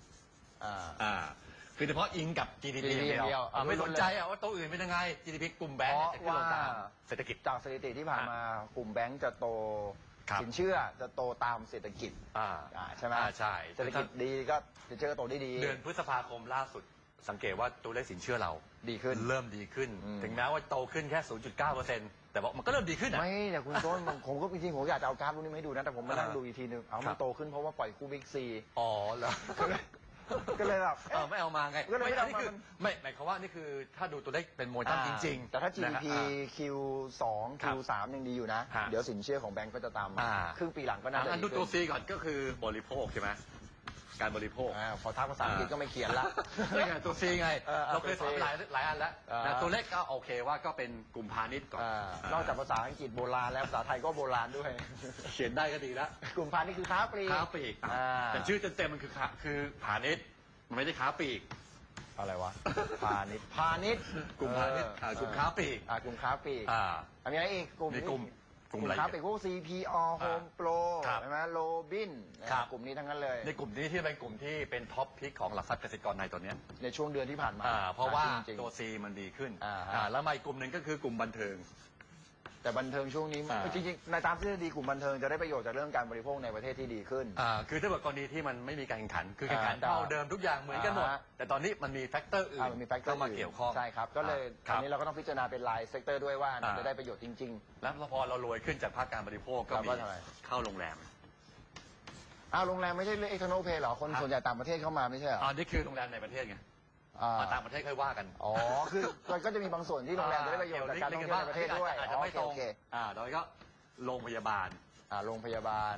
คือเฉพาะอิงกับ GDP เดียวไม่สนใจว่าตัวอื่นเป็นยังไง GDP กลุ่มแบงก์จะขึ้นลงตามเศรษฐกิจจากสถิติที่ผ่านมากลุ่มแบงก์จะโตสินเชื่อจะโตตามเศรษฐกิจใช่ไหมใช่เศรษฐกิจดีก็สินเชื่อก็โตได้ดีเดือนพฤษภาคมล่าสุดสังเกตว่าตัวเลขสินเชื่อเราดีขึ้นเริ่มดีขึ้นถึงแม้ว่าโตขึ้นแค่ 0.9%แต่บอกมันก็เริ่มดีขึ้นไม่แต่คุณต้นผมก็จริงๆผมอยากจะเอากราฟพวกนี้มาให้ดูนะแต่ผมมานั่งดูอีกทีนึงมันโตขึ้นเพราะว่าปล่อยคู่บิ๊กซีเหรอก็เลยแบบไม่เอามาไงไม่นี่คือไม่หมายความว่านี่คือถ้าดูตัวเลขเป็นโมเดลจริงๆแต่ถ้า GDP Q2 Q3 ยังดีอยู่นะเดี๋ยวสินเชื่อของแบงก์ก็จะตามมาครึ่งปีหลังก็น่าจะดูตัว C ก่อนก็คือบริโภคใช่ไหมการบริโภคพอทักภาษาอังกฤษก็ไม่เขียนละนี่ไงตัว C ไงเราเคยสอนหลายอันแล้วตัวเลขก็โอเคว่าก็เป็นกลุ่มพาณิชย์ก่อนนอกจากภาษาอังกฤษโบราณแล้วภาษาไทยก็โบราณด้วยเขียนได้ก็ดีแล้วกลุ่มพาณิชย์คือค้าปลีกแต่ชื่อเต็มๆมันคือพาณิชย์มันไม่ได้ค้าปลีกอะไรวะพาณิชย์กลุ่มพาณิชย์กลุ่มค้าปลีกกลุ่มค้าปลีกอันนี้อะไรอีกกลุ่มค้าปลีกพวก CPO Home Pro ใช่ไหมโรบินกลุ่มนี้ทั้งนั้นเลยในกลุ่มนี้ที่เป็นกลุ่มที่เป็นท็อปพิกของหลักทรัพย์เกษตรกรในตัวนี้ในช่วงเดือนที่ผ่านมาเพราะว่าตัว C มันดีขึ้นแล้วมาอีกกลุ่มหนึ่งก็คือกลุ่มบันเทิงแต่บันเทิงช่วงนี้จริงๆในตามทฤษฎีกลุ่มบันเทิงจะได้ประโยชน์จากเรื่องการบริโภคในประเทศที่ดีขึ้นคือถ้าเกิดกรณีที่มันไม่มีการแข่งขันคือแข่งขันเท่าเดิมทุกอย่างเหมือนกันหมดแต่ตอนนี้มันมีแฟกเตอร์อื่นเข้ามาเกี่ยวข้องใช่ครับก็เลยตอนนี้เราก็ต้องพิจารณาเป็นรายเซกเตอร์ด้วยว่าจะได้ประโยชน์จริงๆแล้วพอเรารวยขึ้นจากภาคการบริโภคก็มีเข้าโรงแรมโรงแรมไม่ใช่เรื่อง external pay หรอคนส่วนใหญ่ต่างประเทศเข้ามาไม่ใช่หรอนี่คือโรงแรมในประเทศไงต่างประเทศค่อยว่ากันคือมันก็จะมีบางส่วนที่โรงแรมจะได้ประโยชน์จากการท่องเที่ยวในประเทศด้วยอาจจะไม่ตรงโดยก็โรงพยาบาลโรงพยาบาล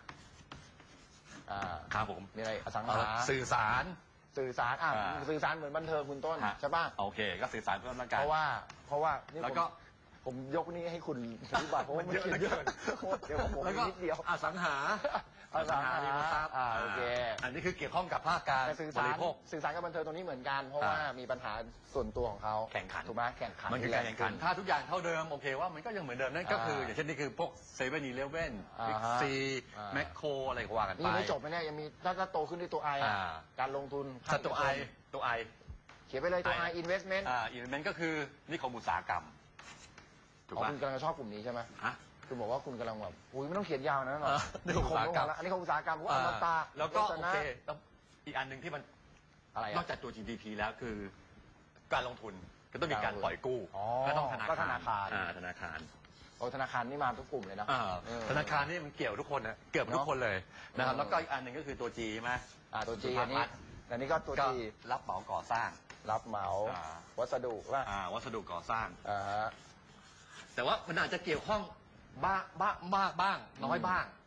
ครับผมมีอะไรอสังหาสื่อสารเหมือนบันเทิงคุณต้นใช่ป่ะโอเคก็สื่อสารเพิ่มร่างกายเพราะว่าแล้วก็ผมยกนี้ให้คุณอธิบายเพราะว่ามันเขียนเยอะเดี๋ยวผมนิดเดียวอสังหาริมทรัพย์โอเคอันนี้คือเกี่ยวข้องกับภาคการบริโภคสื่อสารกับบันเทิงตรงนี้เหมือนกันเพราะว่ามีปัญหาส่วนตัวของเขาแข่งขันถูกไหมแข่งขันมันคือการแข่งขันถ้าทุกอย่างเท่าเดิมโอเคว่ามันก็ยังเหมือนเดิมนั่นก็คืออย่างเช่นนี่คือพวกเซเว่นอีเลฟเว่นบิ๊กซีแมคโครอะไรก็ว่ากันไปนี่ไม่จบไหมเนี่ยยังมีถ้าโตขึ้นด้วยตัวไอการลงทุนตัวไอเขียนไปเลยตัวไอ investment investment ก็คือนิคมอุตสาหกรรมถูกไหมคุณกำลังชอบกลุ่มนี้ใช่ไหมคุณบอกว่าคุณกำลังแบบไม่ต้องเขียนยาวนะหรอนี่ของอุตสาหกรรมอันนี้ของอุตสาหกรรมว่าอมตะแล้วก็โอเคอีกอันหนึ่งที่มันอะไรนอกจากตัว GDP แล้วคือการลงทุนก็ต้องมีการปล่อยกู้ก็ต้องธนาคารธนาคารนี่มาทุกกลุ่มเลยนะธนาคารนี่มันเกี่ยวทุกคนนะเกือบทุกคนเลยนะครับแล้วก็อีกอันหนึ่งก็คือตัว G ใช่ไหมตัว G อันนี้ก็ตัว G รับเหมาก่อสร้างรับเหมาวัสดุว่าวัสดุก่อสร้างแต่ว่ามันอาจจะเกี่ยวข้องบ้างน้อยบ้าง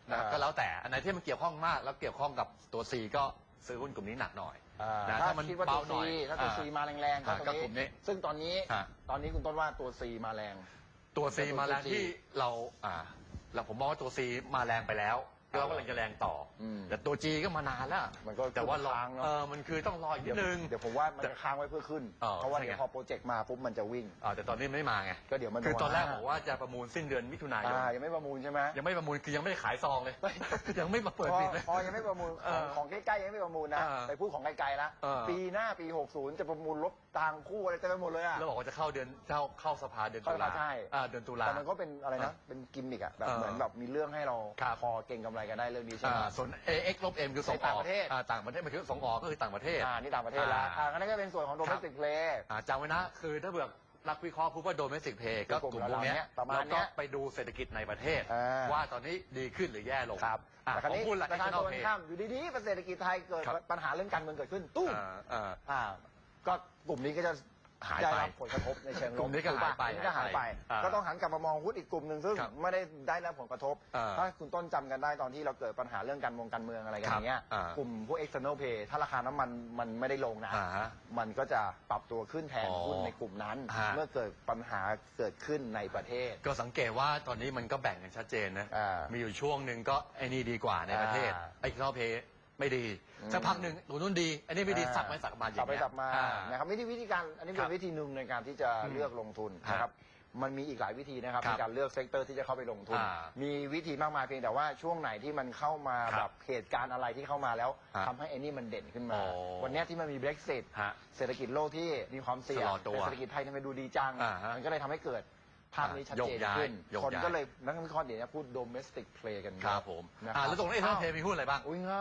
นะก็แล้วแต่อันไหนที่มันเกี่ยวข้องมากแล้วเกี่ยวข้องกับตัว C ก็ซื้อหุ้นกลุ่มนี้หนักหน่อยนะถ้ามันเบาหน่อยถ้าตัว C มาแรงๆก็กลุ่มนี้ซึ่งตอนนี้คุณต้นว่าตัว C มาแรงตัว C มาแรงที่เราผมมองว่าตัว C มาแรงไปแล้วเรากำลังจะแรงต่อแต่ตัว G ก็มานานแล้วมันก็แต่ว่าค้างเนาะมันคือต้องรออีกนิดนึงเดี๋ยวผมว่ามันจะค้างไว้เพื่อขึ้นเพราะว่าเดี๋ยวพอโปรเจกต์มาปุ๊บมันจะวิ่งแต่ตอนนี้ไม่มาไงก็เดี๋ยวมันคือตอนแรกบอกว่าจะประมูลสิ้นเดือนมิถุนายนยังไม่ประมูลใช่ไหมยังไม่ประมูลคือยังไม่ได้ขายซองเลยยังไม่มาเปิดปิดเลยพอยังไม่ประมูลของใกล้ๆยังไม่ประมูลนะไปพูดของไกลๆแล้วปีหน้าปี60จะประมูลรถทางคู่อะไรเต็มไปหมดเลยแล้วบอกว่าจะเข้าสภาเดือนตุลาใช่เดือนตุลาแต่มันก็เป็นอะไรนะเป็นกิมมิกอะแบบเหมือนแบบมีเรื่องให้เราพอเก่งกำไรกันได้เรื่องนี้ใช่ไหมส่วน AX ลบ M คือส่งออกต่างประเทศมันคือส่งออกก็คือต่างประเทศนี่ต่างประเทศแล้วอันนั้นก็เป็นส่วนของ domestic play จำไว้นะคือถ้าเบื่อนักวิเคราะห์พูดว่า domestic play ก็กลุ่มพวกนี้แล้วก็ไปดูเศรษฐกิจในประเทศว่าตอนนี้ดีขึ้นหรือแย่ลงแต่คราวนี้ประชาชนข้ามอยู่ดีๆเศรษฐกิจไทยเกิดปัญหาเรื่องการเมืองเกิดขึ้นตู้ก็กลุ่มนี้ก็จะได้รับผลกระทบในเชิงลบกลุ่มนี้ก็หายไปก็ต้องหันกลับมามองหุ้นอีกกลุ่มหนึ่งซึ่งไม่ได้รับผลกระทบถ้าคุณต้นจำกันได้ตอนที่เราเกิดปัญหาเรื่องการเมืองอะไรกันอย่างเงี้ยกลุ่มพวก external pay ถ้าราคาน้ำมันไม่ได้ลงนะมันก็จะปรับตัวขึ้นแทนหุ้นในกลุ่มนั้นเมื่อเกิดปัญหาเกิดขึ้นในประเทศก็สังเกตว่าตอนนี้มันก็แบ่งกันชัดเจนนะมีอยู่ช่วงหนึ่งก็ไอ้นี่ดีกว่าในประเทศ external payไม่ดีสักพักหนึ่งตัวนู้นดีอันนี้ไม่ดีสับไปสับมาอย่างเงี้ยนะครับวิธีการอันนี้เป็นวิธีหนึ่งในการที่จะเลือกลงทุนนะครับมันมีอีกหลายวิธีนะครับในการเลือกเซกเตอร์ที่จะเข้าไปลงทุนมีวิธีมากมายเพียงแต่ว่าช่วงไหนที่มันเข้ามาแบบเหตุการณ์อะไรที่เข้ามาแล้วทำให้ไอ้นี่มันเด่นขึ้นมาวันนี้ที่มันมี Brexit เศรษฐกิจโลกที่มีความเสี่ยงแต่เศรษฐกิจไทยทำไมดูดีจังมันก็เลยทำให้เกิดภาพนี้ชัดเจนขึ้นคนก็เลยนักวิเคราะห์เดี๋ยวนี้พูด domestic play กันครับผมแล้วตรงนี้ท่านเพมีหุ้นอะไรบ้างง่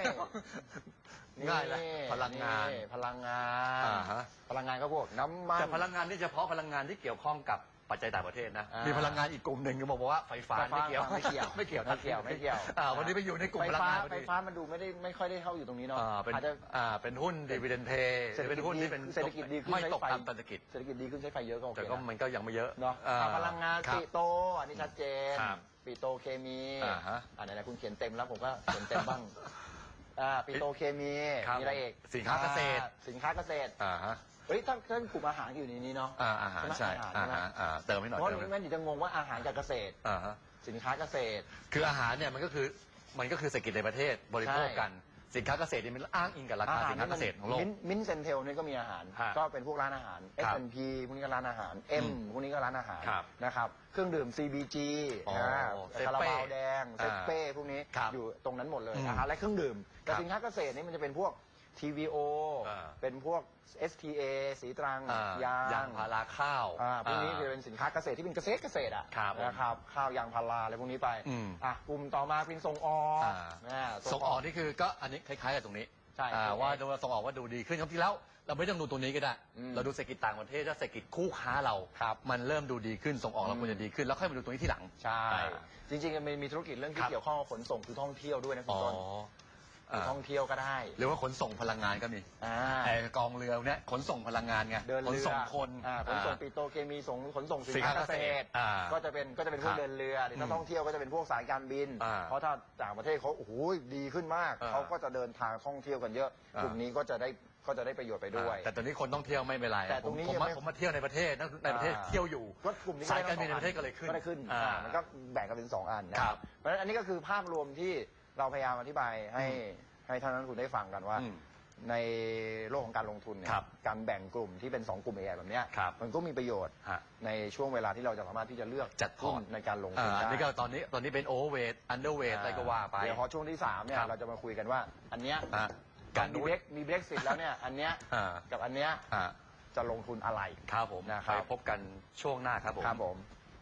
ายเลยพลังงานพลังงานก็พวกน้ำมันแต่พลังงานนี่เฉพาะพลังงานที่เกี่ยวข้องกับปัจจัยต่างประเทศนะมีพลังงานอีกกลุ่มหนึ่งก็บอกว่าไฟฟ้าไม่เกี่ยววันนี้ไปอยู่ในกลุ่มพลังงานไฟฟ้ามันดูไม่ค่อยได้เข้าอยู่ตรงนี้เนาะเป็นหุ้น dividend pay เป็นหุ้นที่เป็นเศรษฐกิจดีขึ้นไม่ตกต่ำเศรษฐกิจใช้ไฟเยอะก็โอเคแต่ก็มันก็ยังไม่เยอะเนาะพลังงานปิโตอันนี้ชัดเจนปิโตเคมีไหนคุณเขียนเต็มแล้วผมก็เขียนเต็มบ้างปิโตเคมีมีอะไรเอกสินค้าเกษตรเฮ้ยถ้ากลุ่มอาหารอยู่ในนี้เนาะอาหารใช่เติมให้หน่อยเพราะงั้นเดี๋ยวจะงงว่าอาหารกับเกษตรสินค้าเกษตรคืออาหารเนี่ยมันก็คือเศรษฐกิจในประเทศบริโภคกันสินค้าเกษตรนี่มันอ้างอิงกับราคาสินค้าเกษตรของโลกมิ้นเซนเทลนี่ก็มีอาหารก็เป็นพวกร้านอาหาร S&P พวกนี้ก็ร้านอาหาร M พวกนี้ก็ร้านอาหารนะครับเครื่องดื่ม CBG คาราบาวแดงเซเป้พวกนี้อยู่ตรงนั้นหมดเลยอาหารและเครื่องดื่มแต่สินค้าเกษตรนี่มันจะเป็นพวก TVO เป็นพวก STA สีตรังยางพาราข้าวพวกนี้จะเป็นสินค้าเกษตรที่เป็นเกษตรนะครับข้าวยางพาราอะไรพวกนี้ไปกลุ่มต่อมาเป็นส่งออกส่งออกนี่คือก็อันนี้คล้ายๆกับตรงนี้ว่าส่งออกว่าดูดีขึ้นจริงๆแล้วเราไม่ต้องดูตัวนี้ก็ได้เราดูเศรษฐกิจต่างประเทศถ้าเศรษฐกิจคู่ค้าเรามันเริ่มดูดีขึ้นส่งออกเราควรจะดีขึ้นแล้วค่อยมาดูตัวนี้ที่หลังใช่จริงๆมันมีธุรกิจเรื่องที่เกี่ยวข้องกับขนส่งคือท่องเที่ยวด้วยนะคุณต้นท่องเที่ยวก็ได้หรือว่าขนส่งพลังงานก็มีกองเรือเนี่ยขนส่งพลังงานไงขนส่งคนขนส่งปิโตรเคมีขนส่งสินค้าเกษตรก็จะเป็นพวกเดินเรือหรือถ้าท่องเที่ยวก็จะเป็นพวกสายการบินเพราะถ้าต่างประเทศเขาโอ้โหดีขึ้นมากเขาก็จะเดินทางท่องเที่ยวกันเยอะกลุ่มนี้ก็จะได้ประโยชน์ไปด้วยแต่ตอนนี้คนท่องเที่ยวไม่เป็นไรแต่ตรงนี้ผมมาเที่ยวในประเทศในประเทศเที่ยวอยู่สายการบินในประเทศก็เลยขึ้นมันก็แบ่งกันเป็น2 อันนะครับเพราะฉะนั้นอันนี้ก็คือภาพรวมที่เราพยายามอธิบายให้ท่านนักลงทุนได้ฟังกันว่าในโลกของการลงทุนเนี่ยการแบ่งกลุ่มที่เป็น2 กลุ่มใหญ่แบบนี้มันก็มีประโยชน์ในช่วงเวลาที่เราจะสามารถที่จะเลือกจัดพอร์ตในการลงทุนได้นี่ก็ตอนนี้เป็นโอเวอร์เวทอันเดอร์เวทอะไรก็ว่าไปเดี๋ยวพอช่วงที่3เนี่ยเราจะมาคุยกันว่าอันเนี้ยการมีเบรกซิตแล้วเนี่ยอันเนี้ยกับอันเนี้ยจะลงทุนอะไรครับผมไปพบกันช่วงหน้าครับผม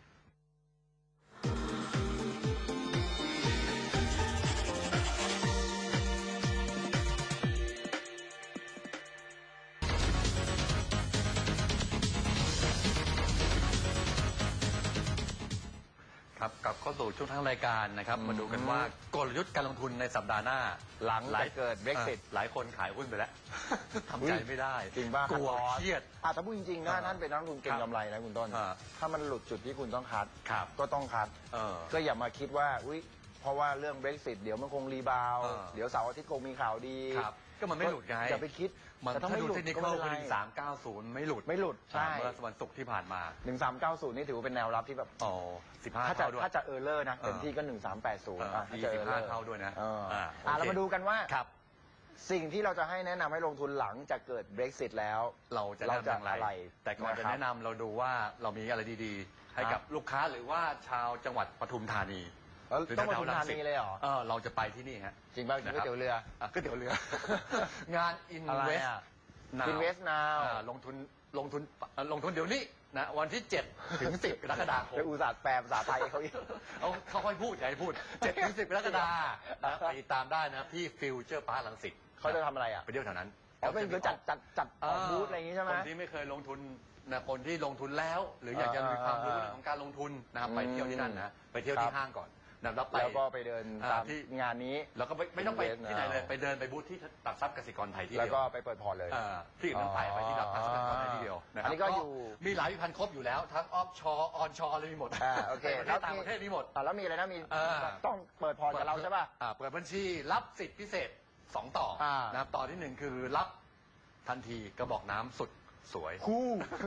กลับเข้าสู่ช่วงทั้งรายการนะครับมาดูกันว่ากลยุทธ์การลงทุนในสัปดาห์หน้าหลังจะเกิด Brexit หลายคนขายหุ้นไปแล้วทำใจไม่ได้จริงป่ะกลัวเครียดแต่พูดจริงๆนะนั่นเป็นนักลงทุนเก็งกำไรนะคุณต้นถ้ามันหลุดจุดที่คุณต้องคัดก็ต้องคัดก็อย่ามาคิดว่าอุ้ยเพราะว่าเรื่อง Brexit เดี๋ยวมันคงรีบาวด์เดี๋ยวเสาร์อาทิตย์คงมีข่าวดีก็มันไม่หลุดไงอย่าไปคิดมันถ้าดูเทคนิคก็เป็น390ไม่หลุดใช่เมื่อวันศุกร์ที่ผ่านมา 1390นี่ถือว่าเป็นแนวรับที่แบบ 15เท่าด้วยถ้าจะเออร์เลอร์นะเต็มที่ก็1380 มี15เท่าด้วยนะเรามาดูกันว่าสิ่งที่เราจะให้แนะนำให้ลงทุนหลังจากเกิด Brexit แล้วเราจะแนะนำอะไรแต่ก่อนจะแนะนำเราดูว่าเรามีอะไรดีๆให้กับลูกค้าหรือว่าชาวจังหวัดปทุมธานีต้องปทุมธานีเลยเหรอเราจะไปที่นี่ฮะจริงป่ะก๋วยเตี๋ยวเรือก๋วยเตี๋ยวเรืองาน Invest Now ลงทุนเดี๋ยวนี้นะวันที่7 ถึง 10 กรกฎาคมไปอุตส่าห์แปลภาษาไทยเขาอีกเขาค่อยพูดอย่าให้พูด7 ถึง 10 กรกฎาคมไปติดตามได้นะที่ฟิวเจอร์พาร์ครังสิตเขาจะทำอะไรอ่ะไปเที่ยวแถวนั้นเป็นจัดบูธอะไรอย่างงี้ใช่ไหมคนที่ไม่เคยลงทุนนะคนที่ลงทุนแล้วหรืออยากจะมีความรู้เรื่องของการลงทุนนะครับไปเที่ยวที่นั่นนะไปเที่ยวที่ห้างก่อนแล้วก็ไปเดินตามที่งานนี้แล้วก็ไม่ต้องไปที่ไหนเลยไปเดินไปบูธที่ตลาดทรัพย์กสิกรไทยที่เดียวแล้วก็ไปเปิดพอร์ตเลยที่อื่นต้องไปที่ตลาดทรัพย์กสิกรไทยที่เดียวอันนี้ก็อยู่มีหลายพันครบอยู่แล้วทั้งออฟชอออนชอเลยมีหมดโอเคแล้วต่างประเทศมีหมดแล้วมีอะไรนะมีต้องเปิดพอร์ตกับเราใช่ป่ะเปิดบัญชีรับสิทธิพิเศษ2ต่อนะครับต่อที่1คือรับทันทีกระบอกน้ำสุดสวยคู่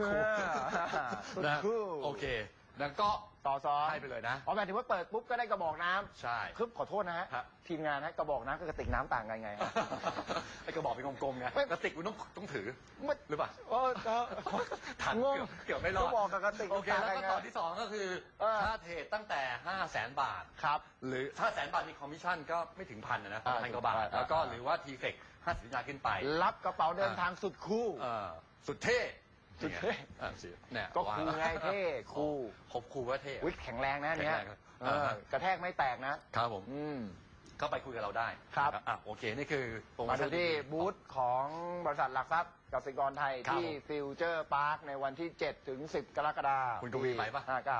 โอเคแล้วก็ต่อซ้อนให้ไปเลยนะหมายถึงว่าเปิดปุ๊บก็ได้กระบอกน้ำใช่คือขอโทษนะฮะทีมงานฮะกระบอกน้ำกับกระติกน้ำต่างกันไงไอ้กระบอกเป็นกลมๆไงกระติกคุณต้องถือหรือเปล่าถังเกี่ยวไม่รอดกระบอกกับกระติกโอเคแล้วก็ต่อที่2ก็คือถ้าเทรดตั้งแต่500,000 บาทครับหรือ500,000 บาทมีคอมมิชชั่นก็ไม่ถึง1,000นะ1,000 กว่าบาทแล้วก็หรือว่าทีเฟก50 สัญญาขึ้นไปรับกระเป๋าเดินทางสุดคู่สุดเท่เนี่ยก็คูไงเท่คูครบคูว่าเท่วิแข็งแรงนะเนี่ยกระแทกไม่แตกนะครับผมก็ไปคุยกับเราได้ครับโอเคนี่คือมาดูที่บูธของบริษัทหลักทรัพย์กสิกรไทยที่ฟิวเจอร์พาร์คในวันที่7 ถึง 10 กรกฎาคมคุณกวีไปปะ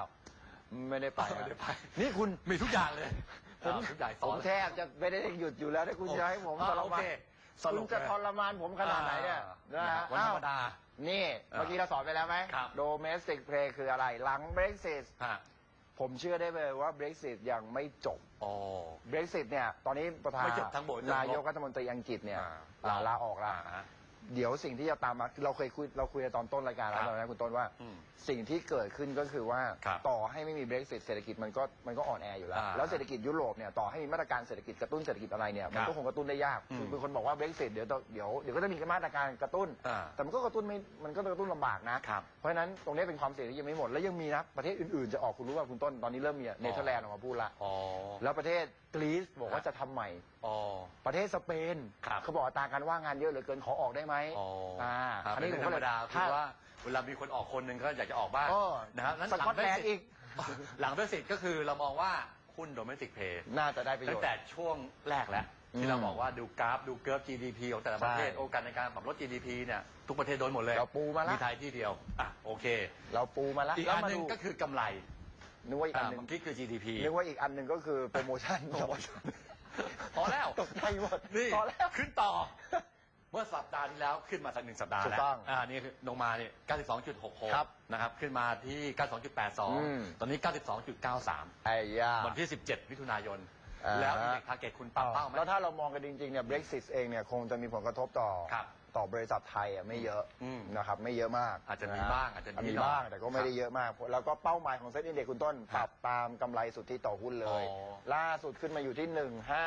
59ไม่ได้ไปนี่คุณมีทุกอย่างเลยผมแทบจะไม่ได้หยุดอยู่แล้วถ้าคุณจะให้ผมทรมานคุณจะทรมานผมขนาดไหนเนี่ยวันธรรมดานี่เมื่อกี้เราสอนไปแล้วไหม Domestic Play คืออะไรหลัง Brexit ผมเชื่อได้เลยว่า Brexit ยังไม่จบBrexit เนี่ยตอนนี้ประธานาายกรัฐมนตรีอังกฤษเนี่ยลาออกแล้วเดี๋ยวสิ่งที่จะตามมาเราคุยในตอนต้นรายการแล้วนะคุณต้นว่าสิ่งที่เกิดขึ้นก็คือว่าต่อให้ไม่มี Brexit เศรษฐกิจมันก็อ่อนแออยู่แล้วเศรษฐกิจยุโรปเนี่ยต่อให้มีมาตรการเศรษฐกิจกระตุ้นเศรษฐกิจอะไรเนี่ยมันก็คงกระตุ้นได้ยากคือคนบอกว่า Brexit เดี๋ยวก็จะมีมาตรการกระตุ้นแต่มันก็กระตุ้นไม่มันก็กระตุ้นลำบากนะเพราะฉะนั้นตรงนี้เป็นความเสี่ยงที่ยังไม่หมดแล้วยังมีนะประเทศอื่นๆจะออกคุณรู้ว่าคุณต้นตอนนี้เริ่มมีเนเธอร์แลนด์ออกมาพูดละแล้วประเทศกรีซบอกว่าจะทำใหม่ประเทศสเปนเขาบอกอัตราการว่างงานเยอะเหลือเกินขอออกได้ไหมอันนี้ธรรมดาคือว่าเวลามีคนออกคนหนึ่งก็อยากจะออกบ้างนะครับนั้นหลังเบรกอีกหลังเบรกก็คือเรามองว่าหุ้น Domestic Play น่าจะได้ประโยชน์ตั้งแต่ช่วงแรกแล้วที่เราบอกว่าดูกราฟดูเกิร์ฟ GDP ของแต่ละประเทศโอกาสในการปรับลด GDP เนี่ยทุกประเทศโดนหมดเลยเราปูมาแล้วมีไทยที่เดียวโอเคเราปูมาแล้วอีกอันหนึ่งก็คือกำไรนึกว่าอีกอันหนึ่งที่คือ GDP นึกว่าอีกอันหนึ่งก็คือโปรโมชั่นพอแล้วตกใจหมดนี่ขึ้นต่อเมื่อสัปดาห์ที่แล้วขึ้นมาสัก1 สัปดาห์แล้วนี่คือลงมาเนี่ย 92.66 นะครับขึ้นมาที่ 92.82 ตอนนี้ 92.93 วันที่ 17 มิถุนายนแล้วอินเด็กซ์ทาร์เก็ตคุณปรับเป้าไหมแล้วถ้าเรามองกันจริงๆเนี่ย Brexit เองเนี่ยคงจะมีผลกระทบต่อบริษัทไทยไม่เยอะนะครับไม่เยอะมากอาจจะมีบ้างมีบ้างแต่ก็ไม่ได้เยอะมากแล้วก็เป้าหมายของเซ็ตอินเด็กซ์คุณต้นปรับตามกำไรสุทธิต่อหุ้นเลยล่าสุดขึ้นมาอยู่ที่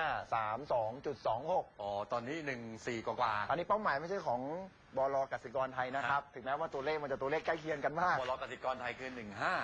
1532.26 ตอนนี้14กว่าอันนี้เป้าหมายไม่ใช่ของบล.กสิกรไทยนะครับถึงแม้ว่าตัวเลขมันจะตัวเลขใกล้เคียงกันมากบล.กสิกรไทยคือ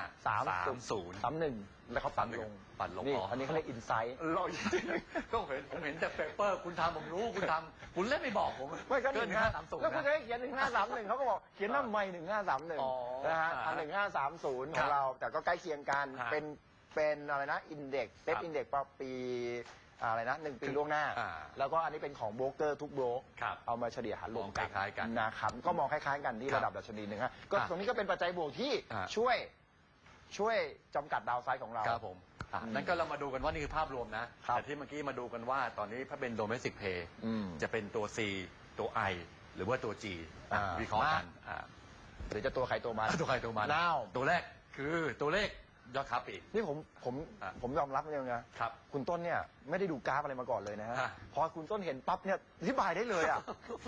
1530แล้วเขาปั่นลงนี่อันนี้เขาเรียกอินไซต์ก็ผมเห็นแต่เปเปอร์คุณทำผมรู้คุณทำคุณเล่นไม่บอกผมไม่ก็1530แล้วคุณจะให้เขียน1531เขาก็บอกเขียนทำไม1531นะฮะ1530ของเราแต่ก็ใกล้เคียงกันเป็นอะไรนะอินเด็กซ์เซ็ตอินเด็กซ์ปีอะไรนะ1 ปีล่วงหน้าแล้วก็อันนี้เป็นของโบรกเกอร์ทุกโบรกเอามาเฉลี่ยหารรวมกันนะครับก็มองคล้ายๆกันที่ระดับดัชนีหนึ่งฮะก็ตรงนี้ก็เป็นปัจจัยบวกที่ช่วยจำกัดดาวไซด์ของเราครับผมนั้นก็เรามาดูกันว่านี่คือภาพรวมนะแต่ที่เมื่อกี้มาดูกันว่าตอนนี้ถ้าเป็น Domestic Play จะเป็นตัว C ตัว I หรือว่าตัว G วิเคราะห์กันหรือจะตัวใครตัวมันตัวใครตัวมันตัวแรกคือตัวเลขยอดค้าปลีกนี่ผมยอมรับเลยนะครับคุณต้นเนี่ยไม่ได้ดูกราฟอะไรมาก่อนเลยนะฮะพอคุณต้นเห็นปั๊บเนี่ยอธิบายได้เลยอ่ะ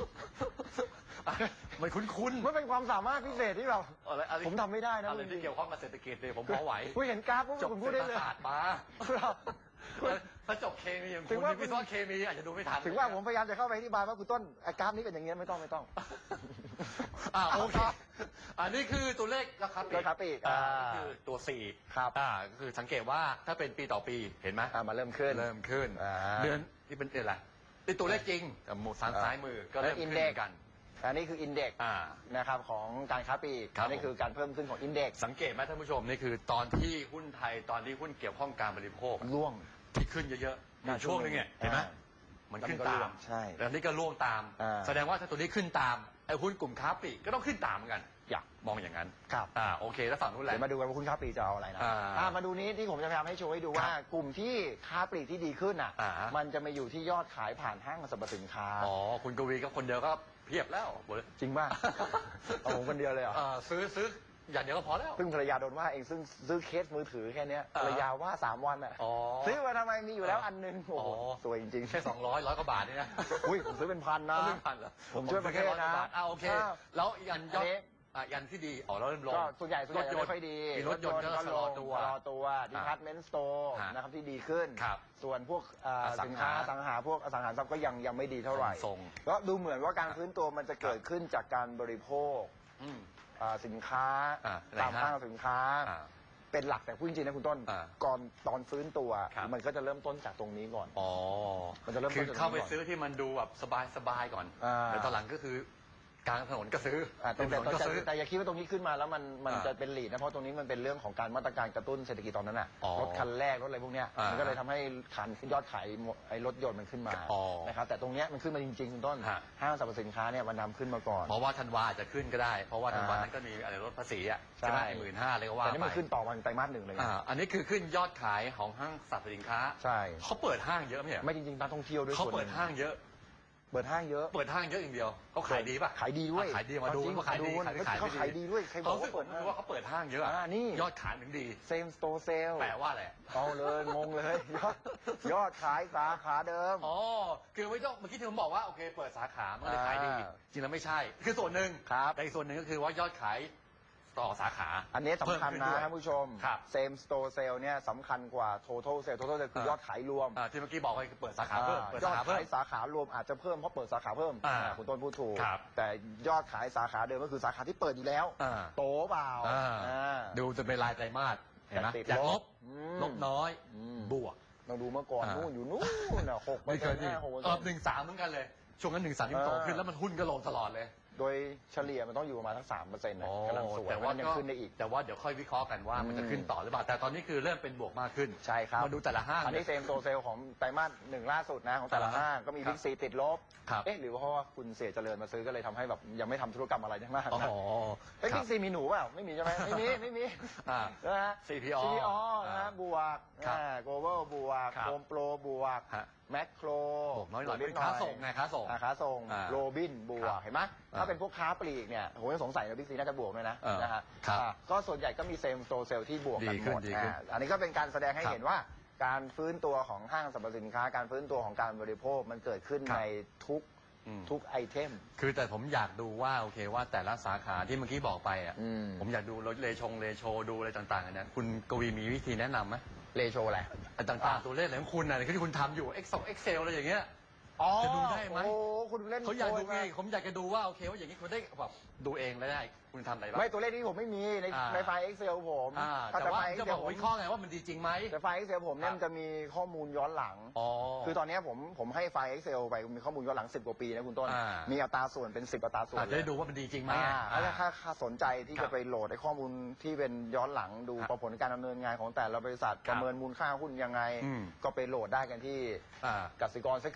มันคุ้นๆมันเป็นความสามารถพิเศษที่เราผมทำไม่ได้นะอะไรที่เกี่ยวข้องกับเศรษฐกิจเลยผมพอไหวคุณเห็นกราฟปุ๊บคุณพูดได้เลยมาถ้าจบเคมีอย่างคุณวิศวะเคมีอาจจะดูไม่ทันถึงว่าผมพยายามจะเข้าไปอธิบายว่าคุณต้นกราฟนี้เป็นอย่างเงี้ยไม่ต้องโอเคอันนี้คือตัวเลขราคาปลีกคือตัว4 ครับคือสังเกตว่าถ้าเป็นปีต่อปีเห็นไหมมาเริ่มขึ้นเดือนที่เป็นอะไรเป็นตัวเลขจริงหมดซ้ายมือก็เริ่มขึ้นกันอันนี้คืออินเด็กซ์นะครับของการค้าปลีกอันนี้คือการเพิ่มขึ้นของอินเด็กซ์สังเกตไหมท่านผู้ชมนี่คือตอนที่หุ้นไทยตอนที่หุ้นเกี่ยวข้องการบริโภคร่วงที่ขึ้นเยอะๆมีช่วงนึงเนี่ยเห็นไหมมันขึ้นตามใช่แล้วนี่ก็ร่วงตามแสดงว่าถ้าตัวนี้ขึ้นตามไอ้หุ้นกลุ่มค้าปลีกก็ต้องขึ้นตามเหมือนกันอยากมองอย่างนั้นครับโอเคแล้วฝั่งนู้นแหละเดี๋ยวมาดูกันว่าคุณค้าปลีกจะเอาอะไรนะมาดูนี้ที่ผมจะพยายามให้โชว์ให้ดูว่ากลุ่มที่ค้าปลีกที่ดีขึ้นมันจะมาอยู่ที่ยอดขายผ่านห้างสรรพสินค้าคุณกวีก็คนเดียวก็เพียบแล้วจริงป่ะเอาผมคนเดียวเลยเหรอซื้ออย่างเดียวก็พอแล้วซึ่งภรรยาโดนว่าเองซึ่งซื้อเคสมือถือแค่นี้ภรรยาว่า3 วันซื้อมาทำไมมีอยู่แล้วอันนึงโอ้สวยจริงๆแค่100กว่าบาทนี่นะอุ้ยผมซื้อเป็นพันนะผมช่วยประเทศนะโอเคแล้วยันยอดยันที่ดีเราเริ่มลงก็ส่วนใหญ่ไม่ค่อยดีรถยนต์ก็ชะลอตัวดีพาร์ตเมนต์สโตร์นะครับที่ดีขึ้นส่วนพวกสินค้าสังหาพวกอสังหาริมทรัพย์ก็ยังไม่ดีเท่าไหร่ก็ดูเหมือนว่าการฟื้นตัวมันจะเกิดขึ้นจากการบริโภคสินค้าตามห้างสินค้าเป็นหลักแต่พูดจริงๆนะคุณต้นก่อนตอนฟื้นตัวมันก็จะเริ่มต้นจากตรงนี้ก่อนมันจะเริ่มคือเข้าไปซื้อที่มันดูแบบสบายๆก่อนแต่ตอนหลังก็คือกลางถนนก็ซื้อแต่อย่าคิดว่าตรงนี้ขึ้นมาแล้วมันจะเป็นหลีดนะเพราะตรงนี้มันเป็นเรื่องของการมาตรการกระตุ้นเศรษฐกิจตอนนั้นรถคันแรกรถอะไรพวกนี้มันก็เลยทำให้ยอดขายไอ้รถยนต์มันขึ้นมานะครับแต่ตรงนี้มันขึ้นมาจริงๆคุณต้นห้างสรรพสินค้าเนี่ยมันนำขึ้นมาก่อนเพราะว่าธันวาจะขึ้นก็ได้เพราะว่าธันวานั้นก็มีอะไรลดภาษีใช่ไหม15,000เลยก็ว่าแต่นี่มันขึ้นต่อวันไตรมาส 1เลยอันนี้คือขึ้นยอดขายของห้างสรรพสินค้าใช่เขาเปิดห้างเยอะไหมไม่จริงๆนักท่องเที่ยวด้วยเขาเปิดห้างเยอะเปิดห้างเยอะอย่างเดียวเขาขายดีป่ะขายดีด้วยขายดีมาดูว่าขายดีเขาขายดีด้วยใครบอกว่าเปิดว่าเขาเปิดห้างเยอะนี่ยอดขายถึงดี same store sale แปลว่าอะไรเอาเลยงงเลยยอดขายสาขาเดิมคือไม่ต้องเมื่อกี้ที่ผมบอกว่าโอเคเปิดสาขามันเลยขายดีจริงแล้วไม่ใช่คือส่วนหนึ่งแต่อีกส่วนหนึ่งก็คือว่ายอดขายต่อสาขาอันนี้สำคัญนะท่านผู้ชม same store sale เนี่ยสำคัญกว่า total sale คือยอดขายรวมที่เมื่อกี้บอกว่าเปิดสาขาเพิ่มยอดขายสาขารวมอาจจะเพิ่มเพราะเปิดสาขาเพิ่มคุณต้นพูดถูกแต่ยอดขายสาขาเดิมก็คือสาขาที่เปิดอยู่แล้วโตเปล่าดูจะเป็นรายไตรมาสเห็นไหมติดลบน้อยบวกเราดูเมื่อก่อนนู่นอยู่นู่น6% ไม่เคยดี1.3เหมือนกันเลยช่วงนั้น1.3ยิ่งโตขึ้นแล้วมันหุ้นก็ลงตลอดเลยโดยเฉลี่ยมันต้องอยู่ประมาณทั้ง3%นะกำลังสวยแต่ว่ายังขึ้นได้อีกแต่ว่าเดี๋ยวค่อยวิเคราะห์กันว่ามันจะขึ้นต่อหรือเปล่าแต่ตอนนี้คือเริ่มเป็นบวกมากขึ้นใช่ครับมาดูแต่ละห้างอันนี้เซมโตเซลของไตรมาส1ล่าสุดนะของแต่ละห้างก็มีบิ๊กซีติดลบหรือว่าเพราะว่าคุณเสียเจริญมาซื้อก็เลยทำให้แบบยังไม่ทำธุรกรรมอะไรมากนะบิ๊กซีมีหนูเปล่าไม่มีใช่ไหมไม่มีนะฮะ CPO นะบวกโกลบอลบวกโฮมโปรบวกแมคโครบวกน้อยหน่อยเป็นค้าส่งไงค้าส่งโรบินบวกเห็นไหมถ้าเป็นพวกค้าปลีกเนี่ยผมยังสงสัยว่าบิ๊กซีน่าจะบวกด้วยนะฮะก็ส่วนใหญ่ก็มีเซมโตเซลที่บวกกันหมดอันนี้ก็เป็นการแสดงให้เห็นว่าการฟื้นตัวของห้างสรรพสินค้าการฟื้นตัวของการบริโภคมันเกิดขึ้นในทุกไอเทมคือแต่ผมอยากดูว่าโอเคว่าแต่ละสาขาที่เมื่อกี้บอกไปอ่ะผมอยากดูเลโชดูอะไรต่างๆเนี่ยคุณกวีมีวิธีแนะนำไหมเลโชอะไรต่างๆตัวเลขอะไรของคุณอะไรที่คุณทำอยู่ Excel อะไรอย่างเงี้ยจะดูได้ไหมคุณเล่นเขาอยากดูเองผมอยากจะดูว่าโอเคว่าอย่างนี้คุณได้แบบดูเองได้คุณทำอะไรบ้างไม่ตัวเลขที่ผมไม่มีในไฟล์ Excel ผมแต่ว่าจะบอกวิเคราะห์ไงว่ามันดีจริงไหมแต่ไฟล์ Excel ผมเนี่ยจะมีข้อมูลย้อนหลังคือตอนนี้ผมให้ไฟล์ Excel ไปมีข้อมูลย้อนหลัง10 กว่าปีนะคุณต้นมีอัตราส่วนเป็น10อัตราส่วนจะได้ดูว่ามันดีจริงไหมถ้าสนใจที่จะไปโหลดข้อมูลที่เป็นย้อนหลังดูผลการดำเนินงานของแต่ละบริษัทประเมินมูลค่าหุ้นยังไงก็ไปโหลดได้กันที่กสิกร Security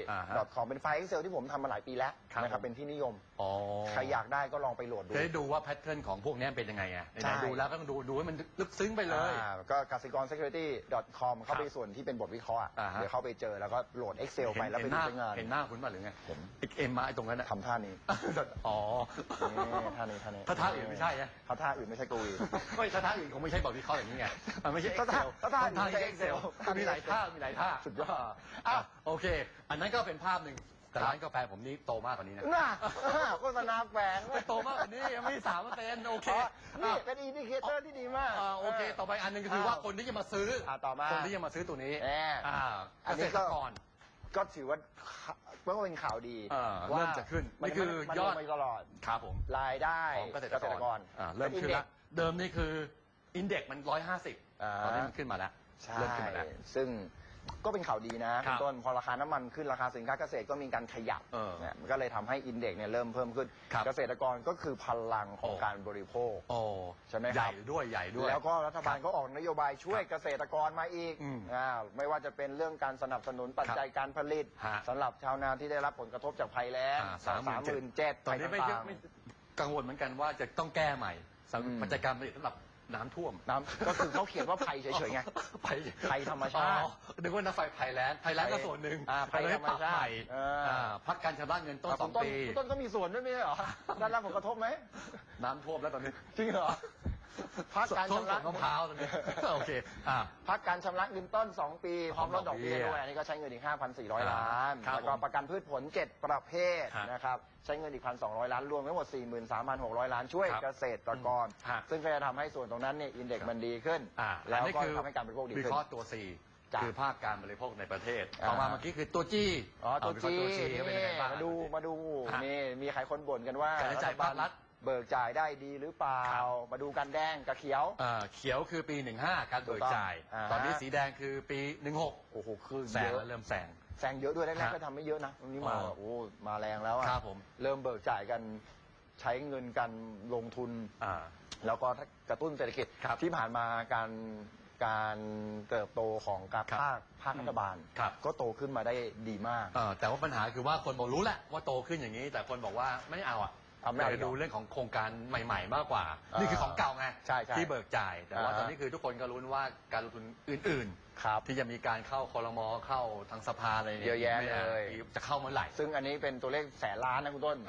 .com เป็นไฟล์ Excel ที่ผมทำมาหลายปีแล้วนะครับเป็นที่นิยมใครอยากได้ก็ลองไปโหลดดูจะได้ดูว่าแพทเทิร์นของพวกนี้เป็นยังไงอ่ะดูแล้วก็ต้องดูให้มันลึกซึ้งไปเลยก็กสิกร security .com เข้าไปส่วนที่เป็นบทวิเคราะห์เดี๋ยวเข้าไปเจอแล้วก็โหลด Excel ไปแล้วไปดูใช้งานเห็นหน้าคุณป่ะหรือไงผมเอ็มมาตรงนั้นทำท่านี้อ๋อท่านี้ถ้าท่าอื่นไม่ใช่ไงท่าอื่นไม่ใช่กุยไม่ท่าอื่นคงไม่ใช่บทวิเคราะห์อย่างนี้ไงมันไม่ใช่ Excel ท่าอื่นไม่ใช่ Excel มีหลายท่าสุดยอดโอเคอันนั้นก็เป็นภาพหนึ่งแต่ร้านกาแฟผมนี่โตมากกว่านี้นะโฆษณาแฝงไม่โตมากกว่านี้ยังไม่3%โอเคนี่เป็นอินดิเคเตอร์ที่ดีมากโอเคต่อไปอันนึงก็คือว่าคนที่จะมาซื้อคนที่จะมาซื้อตัวนี้อันนี้ก็ถือว่าเมื่อเป็นข่าวดีเริ่มจะขึ้นนี่คือยอดตลอดครับผมรายได้ของเกษตรกรเริ่มขึ้นแล้วเดิมนี่คืออินเด็กซ์มัน150ตอนนี้มันขึ้นมาแล้วเริ่มขึ้นมาแล้วซึ่งก็เป็นข่าวดีนะคุณต้นพอราคาน้ำมันขึ้นราคาสินค้าเกษตรก็มีการขยับมันก็เลยทำให้อินเด็กซ์เนี่ยเริ่มเพิ่มขึ้นเกษตรกรก็คือพลังของการบริโภคใช่ไหมครับใหญ่ด้วยแล้วก็รัฐบาลก็ออกนโยบายช่วยเกษตรกรมาอีกไม่ว่าจะเป็นเรื่องการสนับสนุนปัจจัยการผลิตสำหรับชาวนาที่ได้รับผลกระทบจากภัยแล้ง37,000 ตอนนี้ไม่กังวลเหมือนกันว่าจะต้องแก้ใหม่ปัจจัยการผลิตสำหรับน้ำท่วมก็คือเขาเขียนว่าภัยเฉยๆไงภัยธรรมชาตินึกว่าน้ำไฟภัยแล้งก็ส่วนหนึ่งภัยธรรมชาติพักการชำระเงินต้น2 ปีต้นก็มีส่วนด้วยไม่ใช่เหรอได้รับผลกระทบไหมน้ำท่วมแล้วตอนนี้จริงเหรอพักการชำระมะพร้าวตอนนี้โอเคพักการชำระเงินต้น2 ปีพร้อมลดดอกเบี้ยด้วยอันนี้ก็ใช้เงินอีก 5,400 ล้านแล้วก็ประกันพืชผล7ประเภทนะครับใช้เงินอีก 1,200 ล้านรวมทั้งหมด 43,600 ล้านช่วยเกษตรกรซึ่งก็จะทำให้ส่วนตรงนั้นเนี่ยอินเด็กซ์มันดีขึ้นแล้วก็ทำให้การบริโภคดีขึ้นวิเคราะห์ตัว C คือภาคการบริโภคในประเทศต่อมาเมื่อกี้คือตัว G ตัว G มาดูนี่มีใครคนบ่นกันว่าการจ่ายภาครัฐเบิกจ่ายได้ดีหรือเปล่ามาดูกันแดงกับเขียวเขียวคือปี15การเบิกจ่ายตอนนี้สีแดงคือปี16 โอ้โหคือแซงแล้วเริ่มแซงเยอะด้วยแรกๆก็ทำไม่เยอะนะตรงนี้มามาแรงแล้วครับผมเริ่มเบิกจ่ายกันใช้เงินกันลงทุนแล้วก็กระตุ้นเศรษฐกิจที่ผ่านมาการเติบโตของการภาครัฐบาลก็โตขึ้นมาได้ดีมากแต่ว่าปัญหาคือว่าคนบอกรู้แหละว่าโตขึ้นอย่างนี้แต่คนบอกว่าไม่เอาอยากจะดูเรื่องของโครงการใหม่ๆมากกว่านี่คือของเก่าไงที่เบิกจ่ายแต่ว่าตอนนี้คือทุกคนก็ลุ้นว่าการลงทุนอื่นๆที่จะมีการเข้าครม.เข้าทางสภาอะไรเยอะแยะเลยจะเข้าเมื่อไหร่ซึ่งอันนี้เป็นตัวเลขแสนล้านนะคุณต้น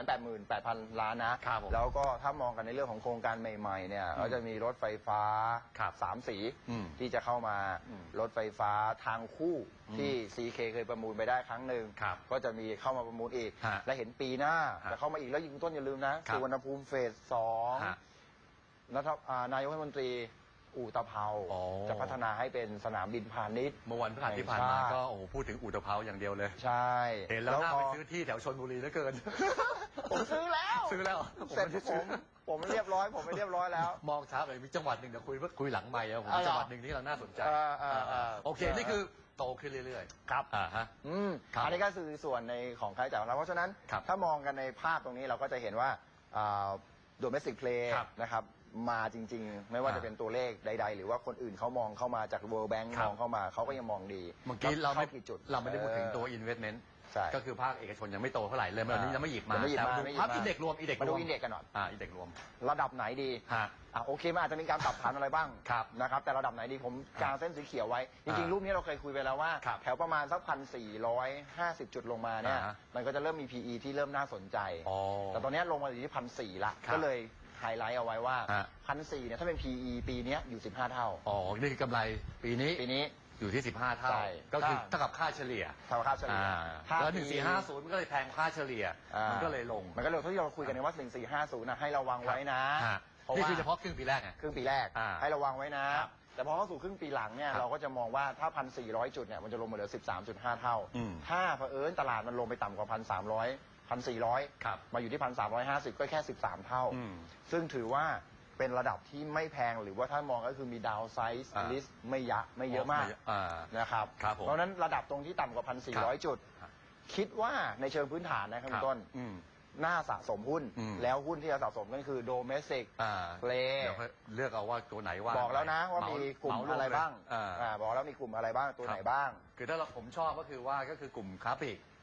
188,000 ล้านนะแล้วก็ถ้ามองกันในเรื่องของโครงการใหม่ๆเนี่ยก็จะมีรถไฟฟ้า3 สีที่จะเข้ามารถไฟฟ้าทางคู่ที่ CK เคยประมูลไปได้ครั้งหนึ่งก็จะมีเข้ามาประมูลอีกและเห็นปีหน้าจะเข้ามาอีกแล้วยิงต้นอย่าลืมนะสุวรรณภูมิเฟส 2นายกรัฐมนตรีอู่ตะเภาจะพัฒนาให้เป็นสนามบินพาณิชย์เมื่อวันพฤหัสที่ผ่านมาก็พูดถึงอู่ตะเภาอย่างเดียวเลยใช่เห็นแล้วน่าไปซื้อที่แถวชลบุรีเหลือเกินผมซื้อแล้วเสร็จผมเรียบร้อยผมไม่เรียบร้อยแล้วมองช้าไปมีจังหวัดหนึ่งเดี๋ยวคุยหลังใหม่ผมจังหวัดหนึ่งที่เราน่าสนใจโอเคนี่คือโตขึ้นเรื่อยๆครับอันนี้ก็คือส่วนในของค่าใช้จ่ายของเราเพราะฉะนั้นถ้ามองกันในภาพตรงนี้เราก็จะเห็นว่าdomestic play นะครับมาจริงๆไม่ว่าจะเป็นตัวเลขใดๆหรือว่าคนอื่นเขามองเข้ามาจาก World Bank มองเข้ามาเขาก็ยังมองดีเมื่อกี้เราไม่ได้พูดถึงตัว investment ก็คือภาคเอกชนยังไม่โตเท่าไหร่เลยวันนี้ยังไม่หยิบมาแต่ภาพอินเด็กรวมมาดูอินเด็กกันหน่อยอินเด็กรวมระดับไหนดีโอเคมันอาจจะมีการปรับฐานอะไรบ้างนะครับแต่ระดับไหนดีผมกางเส้นสีเขียวไว้จริงๆรูปนี้เราเคยคุยไปแล้วว่าแถวประมาณสัก1,450 จุดลงมาเนี่ยมันก็จะเริ่มมี PE ที่เริ่มน่าสนใจแต่ตอนนี้ลงมาอยู่ที่1,400ละก็เลยไฮไลท์เอาไว้ว่า1,400เนี่ยถ้าเป็น PE ปีนี้อยู่15 เท่านี่คือกำไรปีนี้อยู่ที่15 เท่าก็คือเท่ากับค่าเฉลี่ยแล้ว1450มันก็เลยแพงค่าเฉลี่ยมันก็เลยลงมันก็เลยที่เราคุยกันว่า1450นะให้ระวังไว้นะนี่คือเฉพาะครึ่งปีแรกไงครึ่งปีแรกให้ระวังไว้นะแต่พอเข้าสู่ครึ่งปีหลังเนี่ยเราก็จะมองว่าถ้า1,400 จุดเนี่ยมันจะลงมาเหลือ 13.5 เท่าถ้าเผอิญตลาดมันลงไปต่ำกว่า1,400 มาอยู่ที่1,350ก็แค่13 เท่าซึ่งถือว่าเป็นระดับที่ไม่แพงหรือว่าถ้ามองก็คือมีดาวไซส์ลิสไม่เยอะมากนะครับเพราะนั้นระดับตรงที่ต่ำกว่า1,400 จุดคิดว่าในเชิงพื้นฐานนะครับต้นน่าสะสมหุ้นแล้วหุ้นที่จะสะสมก็คือโดเมสติกเลเลือกเอาว่าตัวไหนว่าบอกแล้วนะว่ามีกลุ่มอะไรบ้างบอกแล้วมีกลุ่มอะไรบ้างตัวไหนบ้างคือถ้าผมชอบก็คือกลุ่มค้าปลีก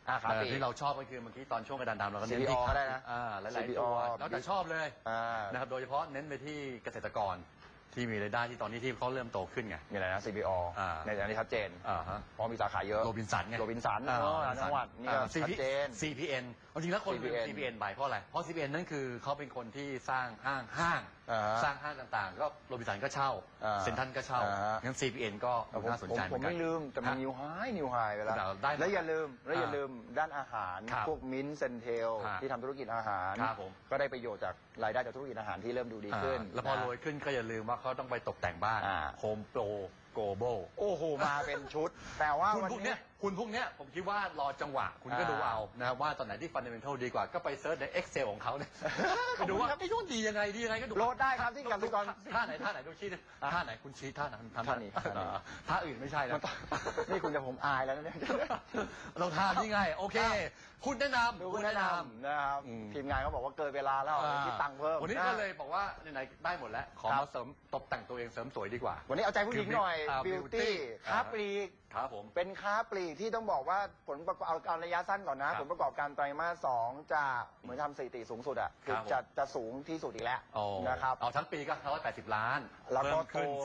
ที่เราชอบก็คือเมื่อกี้ตอนช่วงกระดานดำเราก็เน้น CPO ที่ได้นะหลายๆตัวแล้วแต่ชอบเลยนะครับโดยเฉพาะเน้นไปที่เกษตรกรที่มีรายได้ที่ตอนนี้ที่เขาเริ่มโตขึ้นไงมีอะไรนะ CPO ในอันนี้ชัดเจนเพราะมีสาขาเยอะโรบินสันไงโรบินสันจังหวัดนี่ก็ชัดเจน CPN จริงแล้วคนเป็น CPN ไปเพราะอะไรเพราะ CPN นั่นคือเขาเป็นคนที่สร้างห้างสร้างห้างต่างๆก็โรบินสันก็เช่าเซ็นทรัลก็เช่างั้น CPN ก็น่าสนใจผมไม่ลืมแต่มันนิวไฮไปแล้วแล้วอย่าลืมด้านอาหารพวกมิ้นเซนเทลที่ทำธุรกิจอาหารก็ได้ประโยชน์จากรายได้จากธุรกิจอาหารที่เริ่มดูดีขึ้นแล้วพอรวยขึ้นก็อย่าลืมว่าเขาต้องไปตกแต่งบ้านโฮมโปรโกลบอลโอ้โหมาเป็นชุดแต่ว่าคุณพวกเนี้ยผมคิดว่ารอจังหวะคุณก็ดูเอานะครับว่าตอนไหนที่ฟันเดเมนทัลดีกว่าก็ไปเซิร์ชใน Excel ของเขาเนี่ยไปดูว่าไอ้ยุ่นดียังไงก็ดูโหลดได้ครับที่กสิกรท่าไหนดูชี้ท่าไหนคุณชี้ท่านี้ท่าอื่นไม่ใช่นะนี่คุณจะผมอายแล้วเนี่ยเราท่านี่ไงโอเคคุณแนะนำนะครับทีมงานเขาบอกว่าเกินเวลาแล้วคิดตังค์เพิ่มวันนี้ก็เลยบอกว่าไหนได้หมดแล้วขอมาเสริมตกแต่งตัวเองเสริมสวยดีกว่าวันนี้เอาใจผู้หญิงหน่อยบิวตี้ค้าปลีกครับผมเป็นค้าปลีกที่ต้องบอกว่าผลประกอบเอาระยะสั้นก่อนนะผลประกอบการไตรมาส 2จะเหมือนทำสถิติสูงสุดอ่ะคือจะสูงที่สุดอีกแล้วนะครับเอาทั้งปีก็180 ล้านแล้วก็ขึ้น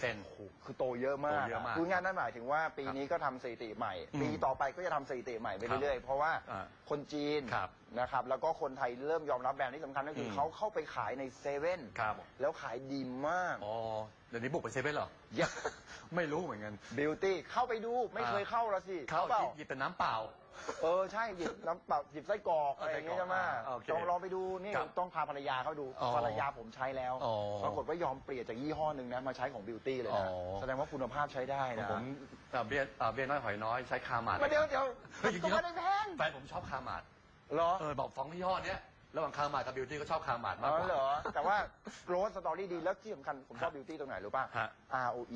44% คือโตเยอะมากพูดง่ายนั่นหมายถึงว่าปีนี้ก็ทำสถิติใหม่ปีต่อไปก็จะทำสถิติใหม่ไปเรื่อยๆเพราะว่าคนจีนนะครับแล้วก็คนไทยเริ่มยอมรับแบรนด์ที่สำคัญก็คือเขาเข้าไปขายในเซเว่นแล้วขายดีมากเดี๋ยวนี้บุกไปเซเว่นเหรอไม่รู้เหมือนกันบิวตี้เข้าไปดูไม่เคยเข้าละสิเข้าหยิบแต่น้ำเปล่าใช่หยิบน้ำเปล่าหยิบไส้กรอกอะไรอย่างเงี้ยใช่ไหมลองไปดูนี่ต้องพาภรรยาเขาดูภรรยาผมใช้แล้วปรากฏว่ายอมเปลี่ยนจากยี่ห้อหนึ่งนะมาใช้ของบิวตี้เลยนะแสดงว่าคุณภาพใช้ได้นะผมเบียร์น้อยหอยน้อยใช้คามาดเดี๋ยวก็ไม่ได้แพงแฟนผมชอบคามาดเหรอบอก2ยี่ห้อเนี้ยระหว่างคามาดกับบิวตี้ก็ชอบคามาดมากกว่าเหรอแต่ว่าโกรธสตอรี่ดีแล้วที่สำคัญผมชอบบิวตี้ตรงไหนรู้ป่ะ ROE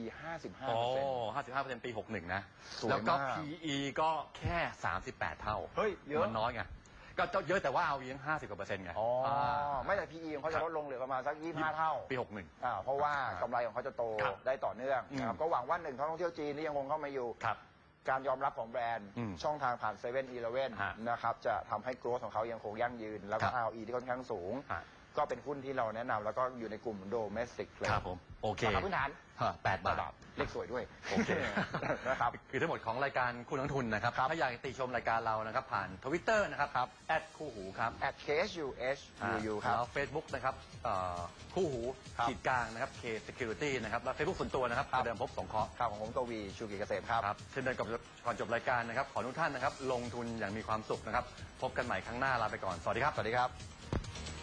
55% ปี 61นะแล้วก็ PE ก็แค่38เท่าเฮ้ยเยอะมันน้อยไงก็เยอะแต่ว่า ROE ยัง50%ไงไม่แต่ PE ของเขาจะลดลงเหลือประมาณสัก25เท่าปี61 เพราะว่ากำไรของเขาจะโตได้ต่อเนื่องนะครับก็หวังว่า1ท่องเที่ยวจีนที่ยังคงเข้ามาอยู่การยอมรับของแบรนด์ช่องทางผ่านเซเว่นอีเลฟเว่นนะครับจะทำให้โกรธของเขายังคงยั่งยืนแล้วก็ ROE ที่ค่อนข้างสูงก็เป็นหุ้นที่เราแนะนำแล้วก็อยู่ในกลุ่มโดเมสติกเลยครับผมโอเคพื้นฐาน 8 บาทเลขสวยด้วยโอเคนะครับคือทั้งหมดของรายการคุณนักทุนนะครับถ้าอยากติชมรายการเรานะครับผ่าน Twitter นะครับคู่หูครับ @KSUHUU ครับแล้ว Facebook นะครับคู่หูขีดกลางนะครับ K Security นะครับแล้ว Facebook ส่วนตัวนะครับเดิมพบสงเคราะห์ครับของผมกวีชูกิเกษมครับเช่นเดิมก่อนจบรายการนะครับขอทุกท่านนะครับลงทุนอย่างมีความสุขนะครับพบกันใหม่ครั้งหน้าลาไปก่อนสวัสดีครับ